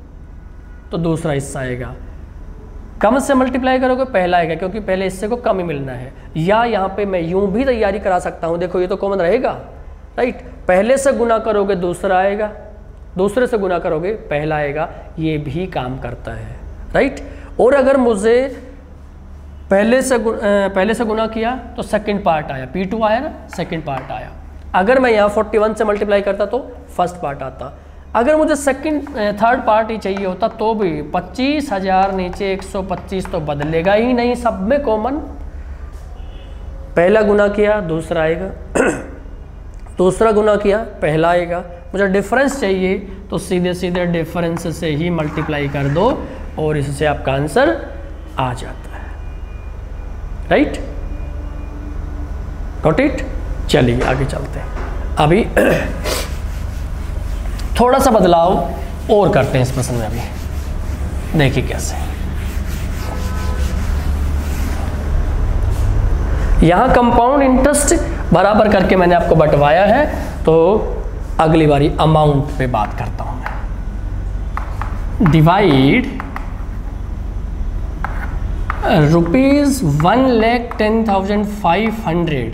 [SPEAKER 1] तो दूसरा हिस्सा आएगा, कम से मल्टीप्लाई करोगे पहला आएगा, क्योंकि पहले हिस्से को कम ही मिलना है। या यहाँ पे मैं यूं भी तैयारी करा सकता हूँ, देखो ये तो कॉमन रहेगा, राइट। पहले से गुना करोगे दूसरा आएगा, दूसरे से गुना करोगे पहला आएगा, ये भी काम करता है, राइट। और अगर मुझे पहले से पहले से गुना किया तो सेकंड पार्ट आया, पी टू आया ना, सेकंड पार्ट आया। अगर मैं यहाँ इकतालीस से मल्टीप्लाई करता तो फर्स्ट पार्ट आता। अगर मुझे सेकंड थर्ड पार्ट ही चाहिए होता तो भी पच्चीस हज़ार नीचे एक सौ पच्चीस तो बदलेगा ही नहीं, सब में कॉमन। पहला गुना किया दूसरा आएगा, दूसरा गुना किया पहला आएगा। मुझे डिफरेंस चाहिए तो सीधे सीधे डिफरेंस से ही मल्टीप्लाई कर दो और इससे आपका आंसर आ जाता है, राइट, गॉट इट। चलिए आगे चलते हैं। अभी थोड़ा सा बदलाव और करते हैं इस प्रश्न में, अभी देखिए कैसे। यहां कंपाउंड इंटरेस्ट बराबर करके मैंने आपको बंटवाया है, तो अगली बारी अमाउंट पे बात करता हूं मैं। Divide rupees one lakh ten thousand five hundred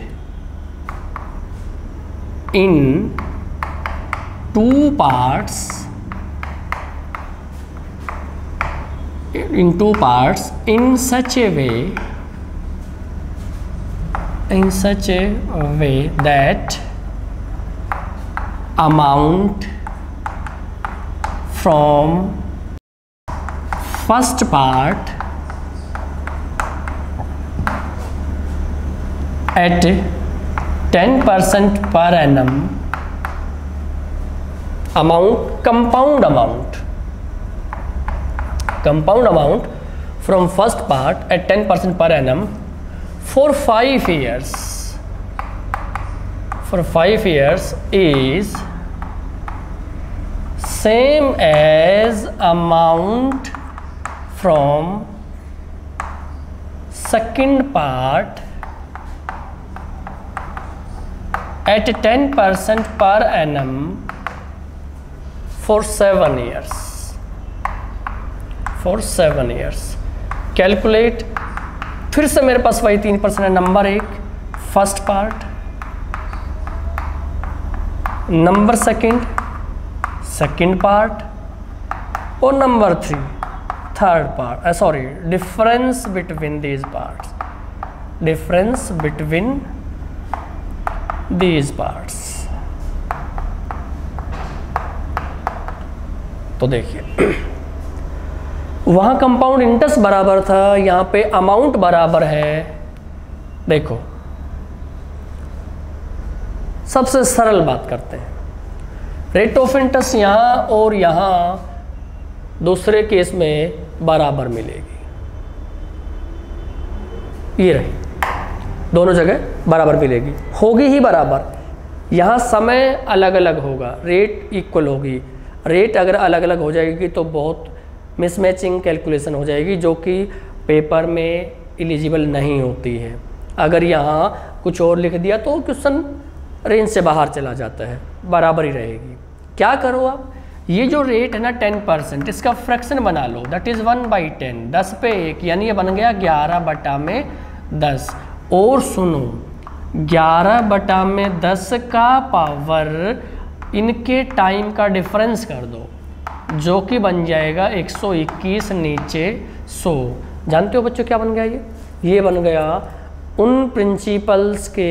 [SPEAKER 1] in two parts in two parts in such a way in such a way that amount from first part at ten percent per annum amount compound amount compound amount from first part at ten percent per annum for five years for five years is same as amount from second part at ten percent per annum for seven years for seven years calculate. फिर से मेरे पास वही तीन percent है। Number एक first part, number second second part और number three third part, sorry difference between these parts, difference between these parts। तो देखिए वहां कंपाउंड इंटरेस्ट बराबर था, यहां पे अमाउंट बराबर है। देखो सबसे सरल बात करते हैं, रेट ऑफ इंटरेस्ट यहां और यहां दूसरे केस में बराबर मिलेगी, ये रही, दोनों जगह बराबर मिलेगी, होगी ही बराबर। यहाँ समय अलग अलग होगा, रेट इक्वल होगी। रेट अगर अलग अलग हो जाएगी तो बहुत मिसमैचिंग कैलकुलेशन हो जाएगी, जो कि पेपर में एलिजिबल नहीं होती है। अगर यहाँ कुछ और लिख दिया तो क्वेश्चन रेंज से बाहर चला जाता है, बराबर ही रहेगी। क्या करो आप, ये जो रेट है ना टेन परसेंट, इसका फ्रैक्शन बना लो, that is one by ten, दस पे एक, यानी ये बन गया ग्यारह बटा में दस। और सुनो, ग्यारह बटा में दस का पावर इनके टाइम का डिफरेंस कर दो, जो कि बन जाएगा एक सौ इक्कीस नीचे सौ। जानते हो बच्चों क्या बन गया ये ये बन गया उन प्रिंसिपल्स के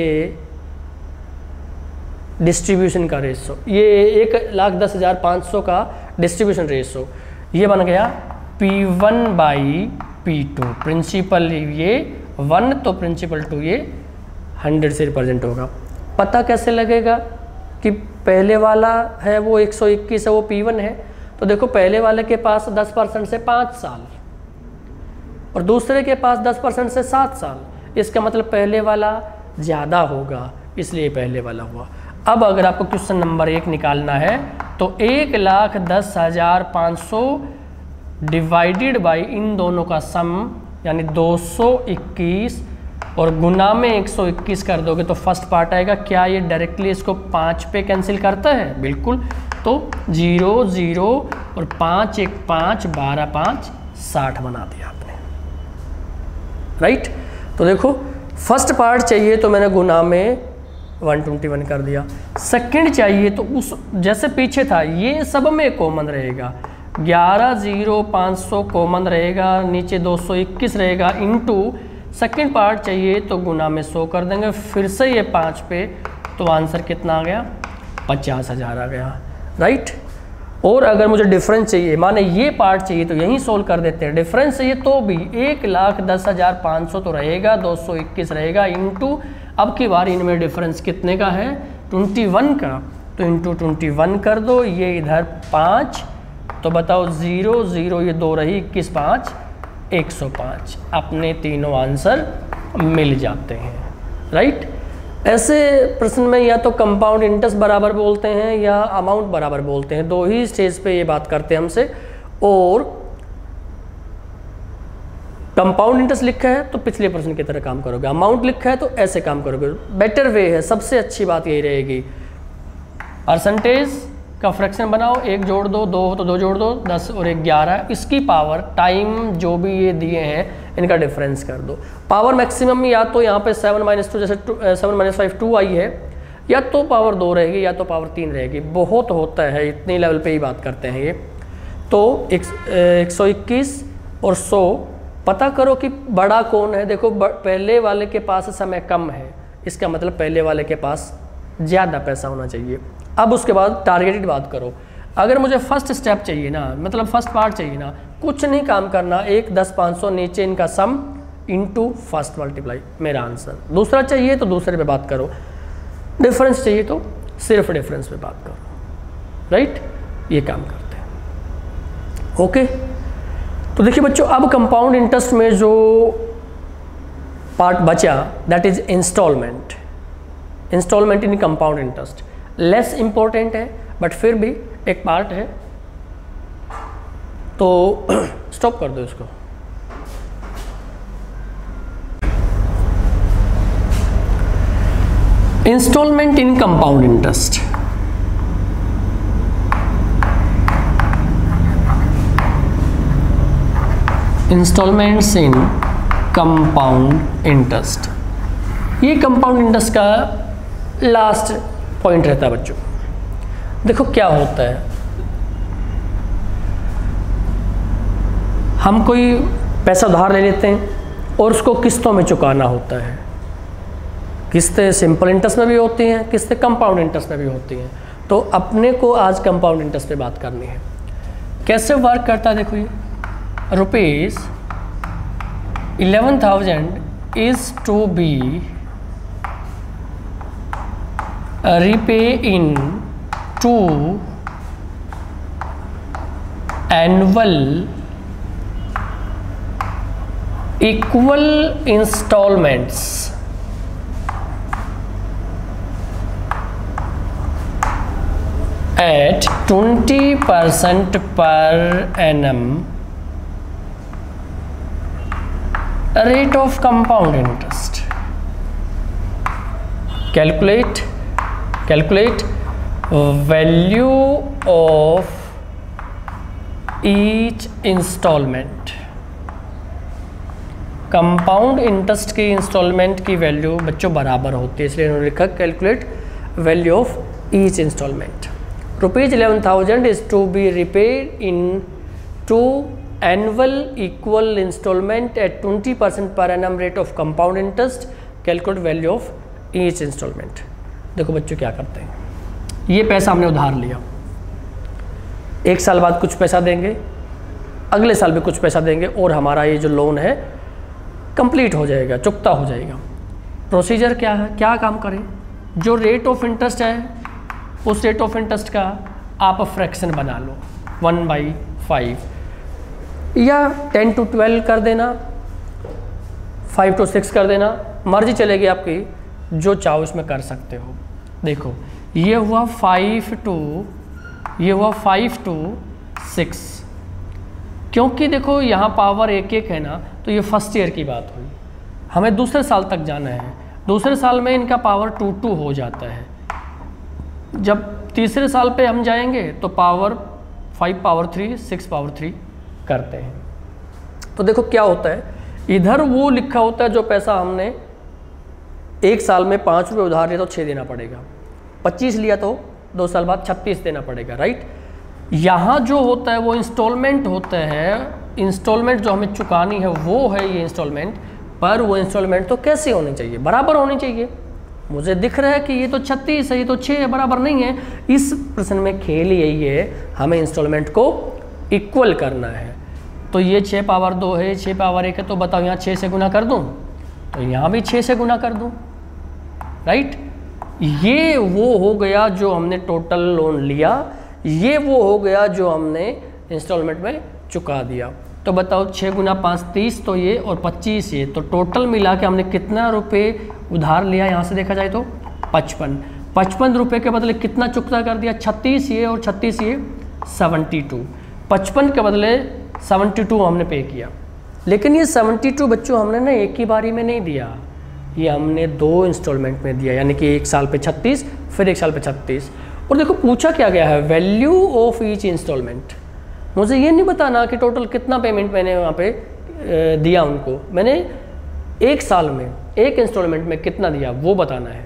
[SPEAKER 1] डिस्ट्रीब्यूशन का रेशो, ये एक लाख दस हज़ार पाँच सौ का डिस्ट्रीब्यूशन रेशो, ये बन गया P one by P two. Principal ये वन तो प्रिंसिपल टू ये हंड्रेड से रिप्रेजेंट होगा। पता कैसे लगेगा कि पहले वाला है वो एक सौ इक्कीस है, वो पी वन है? तो देखो पहले वाले के पास दस परसेंट से पाँच साल और दूसरे के पास दस परसेंट से सात साल, इसका मतलब पहले वाला ज़्यादा होगा, इसलिए पहले वाला हुआ। अब अगर आपको क्वेश्चन नंबर एक निकालना है तो एक लाख दस हज़ार पाँच सौ डिवाइडेड बाई इन दोनों का सम यानी दो सौ इक्कीस और गुना में एक सौ इक्कीस कर दोगे तो फर्स्ट पार्ट आएगा। क्या ये डायरेक्टली इसको पाँच पे कैंसिल करता है? बिल्कुल। तो जीरो जीरो और पाँच एक पाँच, बारह पाँच साठ बना दिया आपने, राइट। तो देखो फर्स्ट पार्ट चाहिए तो मैंने गुना में एक सौ इक्कीस कर दिया, सेकंड चाहिए तो उस जैसे पीछे था ये सब में कॉमन रहेगा, ग्यारह जीरो पाँच सौ कॉमन रहेगा, नीचे दो सौ इक्कीस रहेगा, इनटू सेकंड पार्ट चाहिए तो गुना में सौ कर देंगे, फिर से ये पाँच पे, तो आंसर कितना आ गया? पचास हज़ार आ गया, राइट। और अगर मुझे डिफरेंस चाहिए, माने ये पार्ट चाहिए तो यहीं सोल्व कर देते हैं। डिफरेंस चाहिए तो भी एक लाख दस हज़ार पाँच सौ तो रहेगा, दो सौ इक्कीस रहेगा, इंटू अब की बार इनमें डिफरेंस कितने का है? ट्वेंटी वन का, तो इंटू ट्वेंटी वन कर दो, ये इधर पाँच, तो बताओ ज़ीरो ज़ीरो ये दो रही, इक्कीस पाँच एक सौ पाँच, अपने तीनों आंसर मिल जाते हैं, राइट। ऐसे प्रश्न में या तो कंपाउंड इंटरेस्ट बराबर बोलते हैं या अमाउंट बराबर बोलते हैं, दो ही स्टेज पे ये बात करते हैं हमसे। और कंपाउंड इंटरेस्ट लिखा है तो पिछले प्रश्न की तरह काम करोगे, अमाउंट लिखा है तो ऐसे काम करोगे, बेटर वे है, सबसे अच्छी बात यही रहेगी। परसेंटेज का फ्रैक्शन बनाओ, एक जोड़ दो, दो हो तो दो जोड़ दो, दस और एक ग्यारह, इसकी पावर टाइम जो भी ये दिए हैं इनका डिफरेंस कर दो। पावर मैक्सिमम या तो यहाँ पे सेवन माइनस टू जैसे सेवन माइनस फाइव टू आई है, या तो पावर दो रहेगी या तो पावर तीन रहेगी, बहुत होता है, इतनी लेवल पे ही बात करते हैं ये। तो एक सौ इक्कीस और सौ पता करो कि बड़ा कौन है। देखो पहले वाले के पास समय कम है, इसका मतलब पहले वाले के पास ज़्यादा पैसा होना चाहिए। अब उसके बाद टारगेटेड बात करो, अगर मुझे फर्स्ट स्टेप चाहिए ना, मतलब फर्स्ट पार्ट चाहिए ना, कुछ नहीं काम करना, एक दस पाँच सौ नीचे इनका सम इंटू फर्स्ट मल्टीप्लाई, मेरा आंसर। दूसरा चाहिए तो दूसरे पे बात करो, डिफरेंस चाहिए तो सिर्फ डिफरेंस पे बात करो, राइट। ये काम करते हैं, ओके। तो देखिए बच्चों, अब कंपाउंड इंटरेस्ट में जो पार्ट बचा that is installment. Installment in compound interest less important है बट फिर भी एक पार्ट है, तो स्टॉप कर दो इसको। Installment in compound interest, installments in compound interest, ये कंपाउंड इंटरेस्ट का लास्ट पॉइंट रहता है बच्चों। देखो क्या होता है, हम कोई पैसा उधार ले लेते हैं और उसको किस्तों में चुकाना होता है। किस्तें सिंपल इंटरेस्ट में भी होती हैं, किस्तें कंपाउंड इंटरेस्ट में भी होती हैं। तो अपने को आज कंपाउंड इंटरेस्ट पे बात करनी है। कैसे वर्क करता है देखो, ये rupees eleven thousand is to be repay in two annual equal installments at twenty percent per annum rate of compound interest. Calculate Calculate value of each installment. Compound interest की इंस्टॉलमेंट की value बच्चों बराबर होती है, इसलिए इन्होंने लिखा calculate value of each installment. Rupees eleven thousand is to be repaid in two annual equal installment at twenty percent per annum rate of compound interest. Calculate value of each installment. देखो बच्चों क्या करते हैं, ये पैसा हमने उधार लिया, एक साल बाद कुछ पैसा देंगे, अगले साल भी कुछ पैसा देंगे और हमारा ये जो लोन है कंप्लीट हो जाएगा, चुकता हो जाएगा। प्रोसीजर क्या है, क्या काम करें, जो रेट ऑफ इंटरेस्ट है उस रेट ऑफ इंटरेस्ट का आप फ्रैक्शन बना लो, वन बाई फाइव या टेन टू ट्वेल्व कर देना, फाइव टू सिक्स कर देना, मर्जी चलेगी आपकी, जो चाहो इसमें कर सकते हो। देखो ये हुआ फाइव टू ये हुआ फाइव टू सिक्स, क्योंकि देखो यहाँ पावर एक एक है ना, तो ये फर्स्ट ईयर की बात हुई, हमें दूसरे साल तक जाना है, दूसरे साल में इनका पावर टू टू हो जाता है। जब तीसरे साल पे हम जाएंगे तो power five power three six power three करते हैं। तो देखो क्या होता है, इधर वो लिखा होता है जो पैसा हमने एक साल में पाँच रुपये उधार लिया तो छः देना पड़ेगा, पच्चीस लिया तो दो साल बाद छत्तीस देना पड़ेगा, राइट। यहाँ जो होता है वो इंस्टॉलमेंट होता है, इंस्टॉलमेंट जो हमें चुकानी है वो है ये इंस्टॉलमेंट, पर वो इंस्टॉलमेंट तो कैसे होनी चाहिए, बराबर होनी चाहिए। मुझे दिख रहा है कि ये तो छत्तीस है, ये तो छः है, बराबर नहीं है। इस प्रश्न में खेल यही है, हमें इंस्टॉलमेंट को इक्वल करना है। तो ये छः पावर दो है, छः पावर एक है, तो बताओ यहाँ छः से गुना कर दूँ तो यहाँ भी छः से गुना कर दूँ, राइट। ये वो हो गया जो हमने टोटल लोन लिया, ये वो हो गया जो हमने इंस्टॉलमेंट में चुका दिया। तो बताओ छः गुना पाँच तीस, तो ये और पच्चीस ये, तो टोटल मिला के हमने कितना रुपए उधार लिया, यहाँ से देखा जाए तो पचपन। पचपन रुपये के बदले कितना चुकता कर दिया, छत्तीस ये और छत्तीस ये सेवेंटी टू। पचपन के बदले सेवेंटी टू हमने पे किया, लेकिन ये सेवेंटी टू बच्चों हमने ना एक ही बारी में नहीं दिया, ये हमने दो इंस्टॉलमेंट में दिया, यानी कि एक साल पे छत्तीस फिर एक साल पे छत्तीस। और देखो पूछा क्या गया है, वैल्यू ऑफ ईच इंस्टॉलमेंट। मुझे ये नहीं बताना कि टोटल कितना पेमेंट मैंने वहाँ पे दिया उनको, मैंने एक साल में एक इंस्टॉलमेंट में कितना दिया वो बताना है।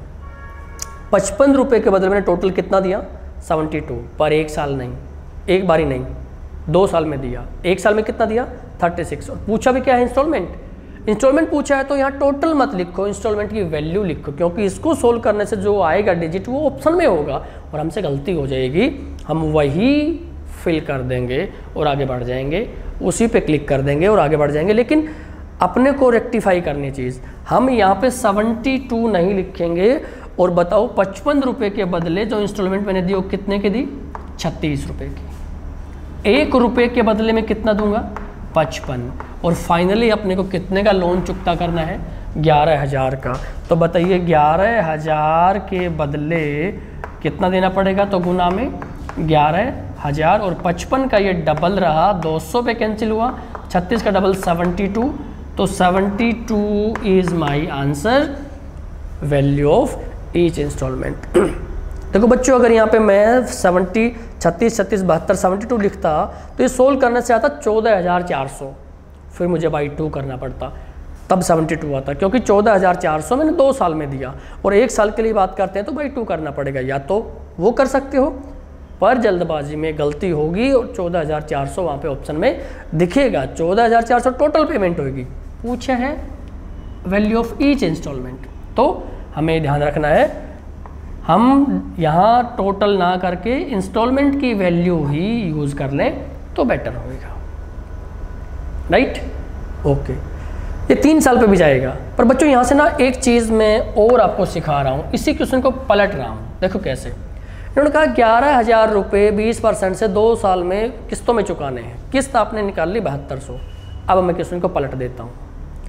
[SPEAKER 1] पचपन रुपये के बदले मैंने टोटल कितना दिया, सेवेंटी टू, पर एक साल नहीं, एक बारी नहीं, दो साल में दिया। एक साल में कितना दिया, थर्टी सिक्स। और पूछा भी क्या है, इंस्टॉलमेंट। इंस्टॉलमेंट पूछा है तो यहाँ टोटल मत लिखो, इंस्टॉलमेंट की वैल्यू लिखो, क्योंकि इसको सोल्व करने से जो आएगा डिजिट वो ऑप्शन में होगा और हमसे गलती हो जाएगी, हम वही फिल कर देंगे और आगे बढ़ जाएंगे, उसी पे क्लिक कर देंगे और आगे बढ़ जाएंगे। लेकिन अपने को रेक्टिफाई करनी चीज़, हम यहाँ पे सेवेंटी टू नहीं लिखेंगे। और बताओ पचपन रुपये के बदले जो इंस्टॉलमेंट मैंने दी वो कितने की दी, छत्तीस रुपये की। एक रुपये के बदले में कितना दूंगा, पचपन। और फाइनली अपने को कितने का लोन चुकता करना है, ग्यारह हज़ार का। तो बताइए ग्यारह हज़ार के बदले कितना देना पड़ेगा, तो गुना में ग्यारह हज़ार, और पचपन का ये डबल रहा, दो सौ पे कैंसिल हुआ, छत्तीस का डबल सेवेंटी टू, तो seventy two is my answer value of each installment. देखो बच्चों, अगर यहाँ पे मैं सेवेंटी छत्तीस छत्तीस बहत्तर सेवेंटी टू लिखता तो ये सोल्व करने से आता चौदह हज़ार चार सौ, फिर मुझे बाई टू करना पड़ता, तब सेवेंटी टू आता, क्योंकि चौदह हज़ार चार सौ मैंने दो साल में दिया और एक साल के लिए बात करते हैं तो बाई टू करना पड़ेगा। या तो वो कर सकते हो, पर जल्दबाजी में गलती होगी और चौदह हज़ार चार सौ वहाँ पे ऑप्शन में दिखेगा, चौदह हज़ार चार सौ टोटल पेमेंट होगी। पूछा है वैल्यू ऑफ ईच इंस्टॉलमेंट, तो हमें ध्यान रखना है हम यहाँ टोटल ना करके इंस्टॉलमेंट की वैल्यू ही यूज़ कर लें तो बेटर होएगा, राइट। ओके, ये तीन साल पे भी जाएगा। पर बच्चों यहाँ से ना एक चीज़ मैं और आपको सिखा रहा हूँ, इसी क्वेश्चन को पलट रहा हूँ। देखो कैसे, इन्होंने कहा ग्यारह हज़ार रुपये बीस परसेंट से दो साल में किस्तों में चुकाने हैं, किस्त आपने निकाल ली बहत्तर सौ। अब मैं क्वेश्चन को पलट देता हूँ,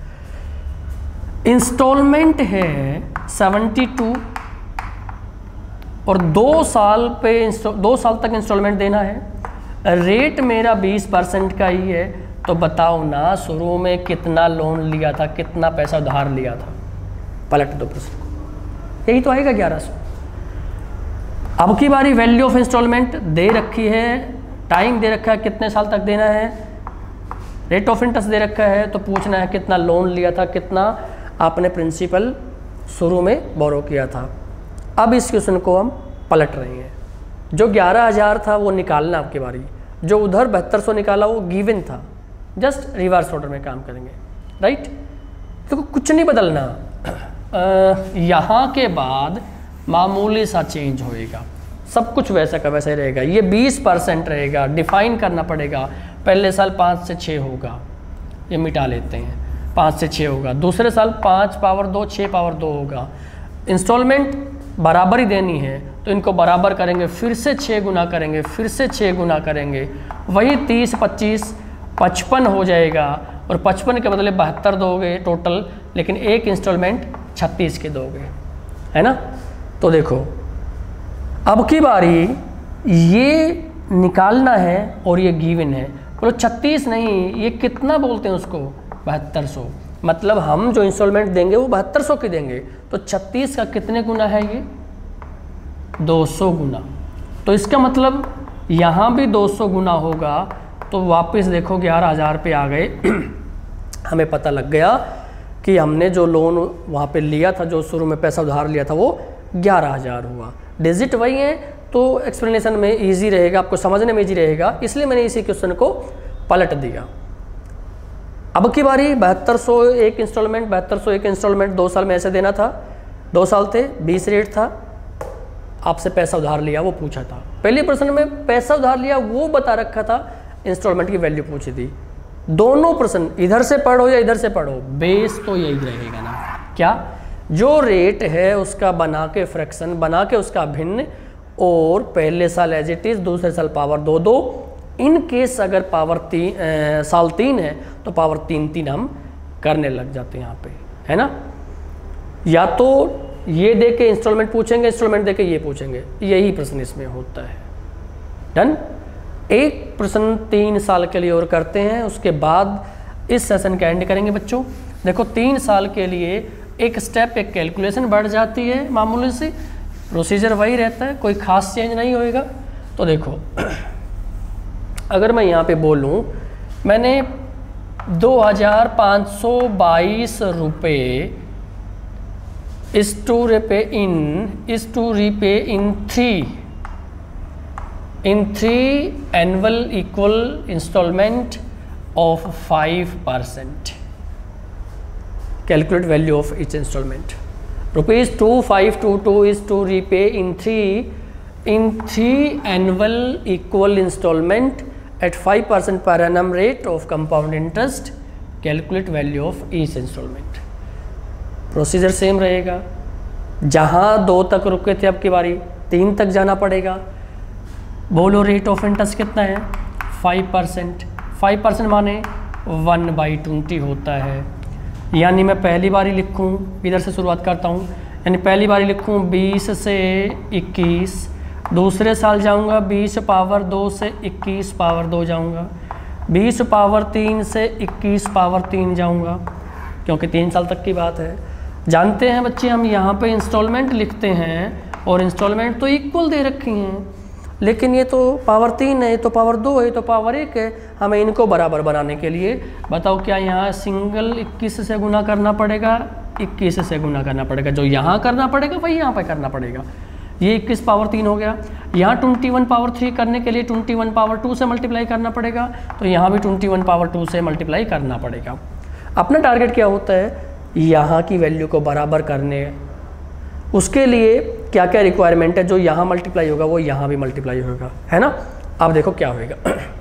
[SPEAKER 1] इंस्टॉलमेंट है सेवेंटी टू और दो साल पे दो साल तक इंस्टॉलमेंट देना है, रेट मेरा बीस परसेंट का ही है, तो बताओ ना शुरू में कितना लोन लिया था, कितना पैसा उधार लिया था। पलट दो प्रश्न, यही तो आएगा ग्यारह सौ। अब की बारी वैल्यू ऑफ इंस्टॉलमेंट दे रखी है, टाइम दे रखा है कितने साल तक देना है, रेट ऑफ इंटरेस्ट दे रखा है, तो पूछना है कितना लोन लिया था, कितना आपने प्रिंसिपल शुरू में बोरो किया था। अब इस क्वेश्चन को हम पलट रहे हैं, जो ग्यारह हज़ार था वो निकालना आपकी बारी, जो उधर बहत्तर सौ निकाला वो गिवन था, जस्ट रिवर्स ऑर्डर में काम करेंगे, राइट। तो कुछ नहीं बदलना, यहाँ के बाद मामूली सा चेंज होएगा, सब कुछ वैसा का वैसा ही रहेगा। ये बीस परसेंट रहेगा, डिफाइन करना पड़ेगा, पहले साल पाँच से छः होगा, ये मिटा लेते हैं, पाँच से छः होगा, दूसरे साल पाँच पावर दो छः पावर दो होगा। इंस्टॉलमेंट बराबर ही देनी है तो इनको बराबर करेंगे, फिर से छः गुना करेंगे, फिर से छः गुना करेंगे, वही तीस पच्चीस पचपन हो जाएगा, और पचपन के बदले बहत्तर दोगे टोटल, लेकिन एक इंस्टॉलमेंट छत्तीस के दोगे, है ना। तो देखो अब की बारी ये निकालना है और ये गिवन है, बोलो छत्तीस नहीं, ये कितना बोलते हैं उसको, बहत्तर सौ, मतलब हम जो इंस्टॉलमेंट देंगे वो बहत्तर सौ की देंगे, तो छत्तीस का कितने गुना है ये, दो सौ गुना। तो इसका मतलब यहाँ भी दो सौ गुना होगा, तो वापस देखो ग्यारह हज़ार पे आ गए। हमें पता लग गया कि हमने जो लोन वहाँ पे लिया था, जो शुरू में पैसा उधार लिया था, वो ग्यारह हज़ार हुआ। डिजिट वही है तो एक्सप्लेनेशन में इजी रहेगा, आपको समझने में इजी रहेगा, इसलिए मैंने इसी क्वेश्चन को पलट दिया। अब की बारी बहत्तर सौ एक इंस्टॉलमेंट, बहत्तर सौ एक इंस्टॉलमेंट दो साल में ऐसे देना था, दो साल थे, बीस रेट था, आपसे पैसा उधार लिया वो पूछा था। पहले प्रश्न में पैसा उधार लिया वो बता रखा था, इंस्टॉलमेंट की वैल्यू पूछी थी। दोनों प्रश्न इधर से पढ़ो या इधर से पढ़ो, बेस तो यही रहेगा ना, क्या जो रेट है उसका बना के फ्रैक्शन बना के उसका भिन्न, और पहले साल एज इट इज, दूसरे साल पावर दो दो, इन केस अगर पावर तीन साल तीन है तो पावर तीन तीन हम करने लग जाते हैं यहाँ पे, है ना। या तो ये दे के इंस्टॉलमेंट पूछेंगे, इंस्टॉलमेंट दे के ये पूछेंगे, यही प्रश्न इसमें होता है। डन। एक प्रश्न तीन साल के लिए और करते हैं, उसके बाद इस सेशन का एंड करेंगे बच्चों। देखो तीन साल के लिए एक स्टेप, एक कैलकुलेशन बढ़ जाती है, मामूली सी प्रोसीजर वही रहता है, कोई खास चेंज नहीं होएगा। तो देखो अगर मैं यहाँ पे बोलूँ, मैंने दो हज़ार पाँच सौ बाईस रुपये इस टू रिपे इन इस to repay in three in three annual equal installment of five percent. Calculate value of each installment. Rupees two five two two is to repay in three in three annual equal installment at five percent per annum rate of compound interest. Calculate value of each installment. Procedure same रहेगा, जहाँ दो तक रुके थे अब की बारी तीन तक जाना पड़ेगा। बोलो रेट ऑफ इंटरेस्ट कितना है, फाइव परसेंट। फाइव परसेंट माने वन बाई ट्वेंटी होता है, यानी मैं पहली बारी लिखूँ, इधर से शुरुआत करता हूँ, यानी पहली बारी लिखूँ बीस से इक्कीस, दूसरे साल जाऊंगा बीस पावर दो से इक्कीस पावर दो जाऊंगा, बीस पावर तीन से इक्कीस पावर तीन जाऊंगा, क्योंकि तीन साल तक की बात है। जानते हैं बच्चे हम यहाँ पे इंस्टॉलमेंट लिखते हैं और इंस्टॉलमेंट तो इक्वल दे रखी हैं, लेकिन ये तो पावर तीन है, ये तो पावर दो है, ये तो पावर एक है। हमें इनको बराबर बनाने के लिए बताओ क्या यहाँ सिंगल इक्कीस से गुना करना पड़ेगा, इक्कीस से गुना करना पड़ेगा। जो यहाँ करना पड़ेगा वही यहाँ पे करना पड़ेगा। ये इक्कीस पावर तीन हो गया। यहाँ इक्कीस पावर थ्री करने के लिए इक्कीस पावर टू से मल्टीप्लाई करना पड़ेगा, तो यहाँ भी इक्कीस पावर टू से मल्टीप्लाई करना पड़ेगा। अपना टारगेट क्या होता है, यहाँ की वैल्यू को बराबर करने। उसके लिए क्या क्या रिक्वायरमेंट है, जो यहाँ मल्टीप्लाई होगा वो यहाँ भी मल्टीप्लाई होगा, है ना। अब देखो क्या होगा,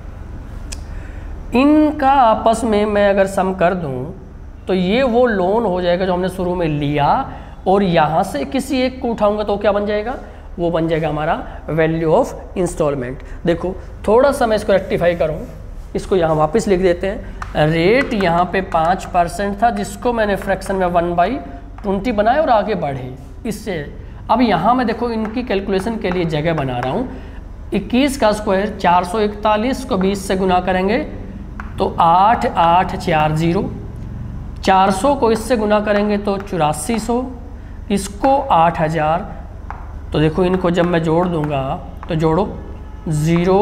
[SPEAKER 1] इनका आपस में मैं अगर सम कर दूं तो ये वो लोन हो जाएगा जो हमने शुरू में लिया, और यहाँ से किसी एक को उठाऊंगा तो क्या बन जाएगा, वो बन जाएगा हमारा वैल्यू ऑफ इंस्टॉलमेंट। देखो थोड़ा सा मैं इसको रेक्टिफाई करूँ, इसको यहाँ वापस लिख देते हैं। रेट यहाँ पे पाँच परसेंट था, जिसको मैंने फ्रैक्शन में वन बाई ट्वेंटी बनाया और आगे बढ़े इससे। अब यहाँ मैं देखो इनकी कैलकुलेशन के लिए जगह बना रहा हूँ। इक्कीस का स्क्वायर चार सौ इकतालीस को बीस से गुना करेंगे तो आठ आठ चार जीरो, चार सौ को इससे गुना करेंगे तो चौरासी सौ, इसको आठ हज़ार। तो देखो इनको जब मैं जोड़ दूंगा तो जोड़ो, ज़ीरो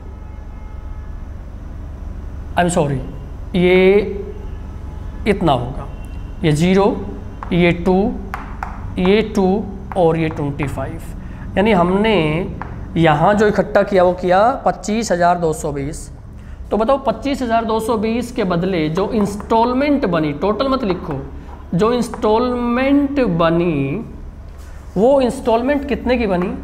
[SPEAKER 1] आई एम सॉरी ये इतना होगा, ये ज़ीरो, ये टू, ये टू और ये ट्वेंटी फाइव। यानी हमने यहाँ जो इकट्ठा किया वो किया पच्चीस हज़ार दो सौ बीस। तो बताओ पच्चीस हज़ार दो सौ बीस के बदले जो इंस्टॉलमेंट बनी, टोटल मत लिखो, जो इंस्टॉलमेंट बनी वो इंस्टॉलमेंट कितने की बनी,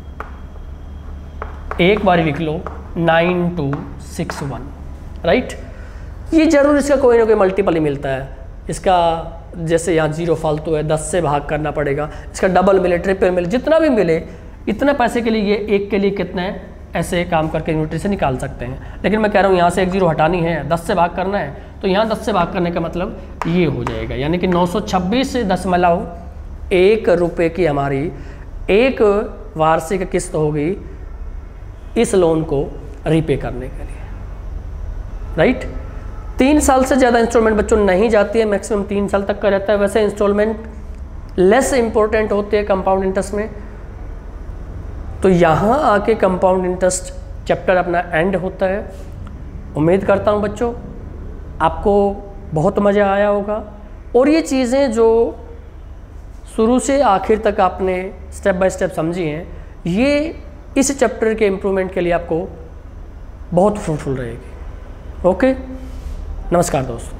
[SPEAKER 1] एक बार लिख लो, nine two six one, right. ये जरूर इसका कोई ना कोई मल्टीपल ही मिलता है। इसका जैसे यहाँ जीरो फालतू है, दस से भाग करना पड़ेगा, इसका डबल मिले, ट्रिपल मिले, जितना भी मिले, इतने पैसे के लिए ये एक के लिए कितना है, ऐसे काम करके यूनिट से निकाल सकते हैं। लेकिन मैं कह रहा हूँ यहाँ से एक जीरो हटानी है, दस से भाग करना है, तो यहाँ दस से भाग करने का मतलब ये हो जाएगा, यानी कि नौ सौ छब्बीस दशमलव एक रुपये की हमारी एक वार्षिक किस्त होगी इस लोन को रीपे करने के लिए, राइट। तीन साल से ज़्यादा इंस्टॉलमेंट बच्चों नहीं जाती है, मैक्सिमम तीन साल तक का रहता है। वैसे इंस्टॉलमेंट लेस इंपॉर्टेंट होते हैं कंपाउंड इंटरेस्ट में। तो यहाँ आके कंपाउंड इंटरेस्ट चैप्टर अपना एंड होता है। उम्मीद करता हूँ बच्चों आपको बहुत मज़ा आया होगा, और ये चीज़ें जो शुरू से आखिर तक आपने स्टेप बाय स्टेप समझी हैं, ये इस चैप्टर के इम्प्रूवमेंट के लिए आपको बहुत फ्रूटफुल रहेगी। ओके, नमस्कार दोस्तों।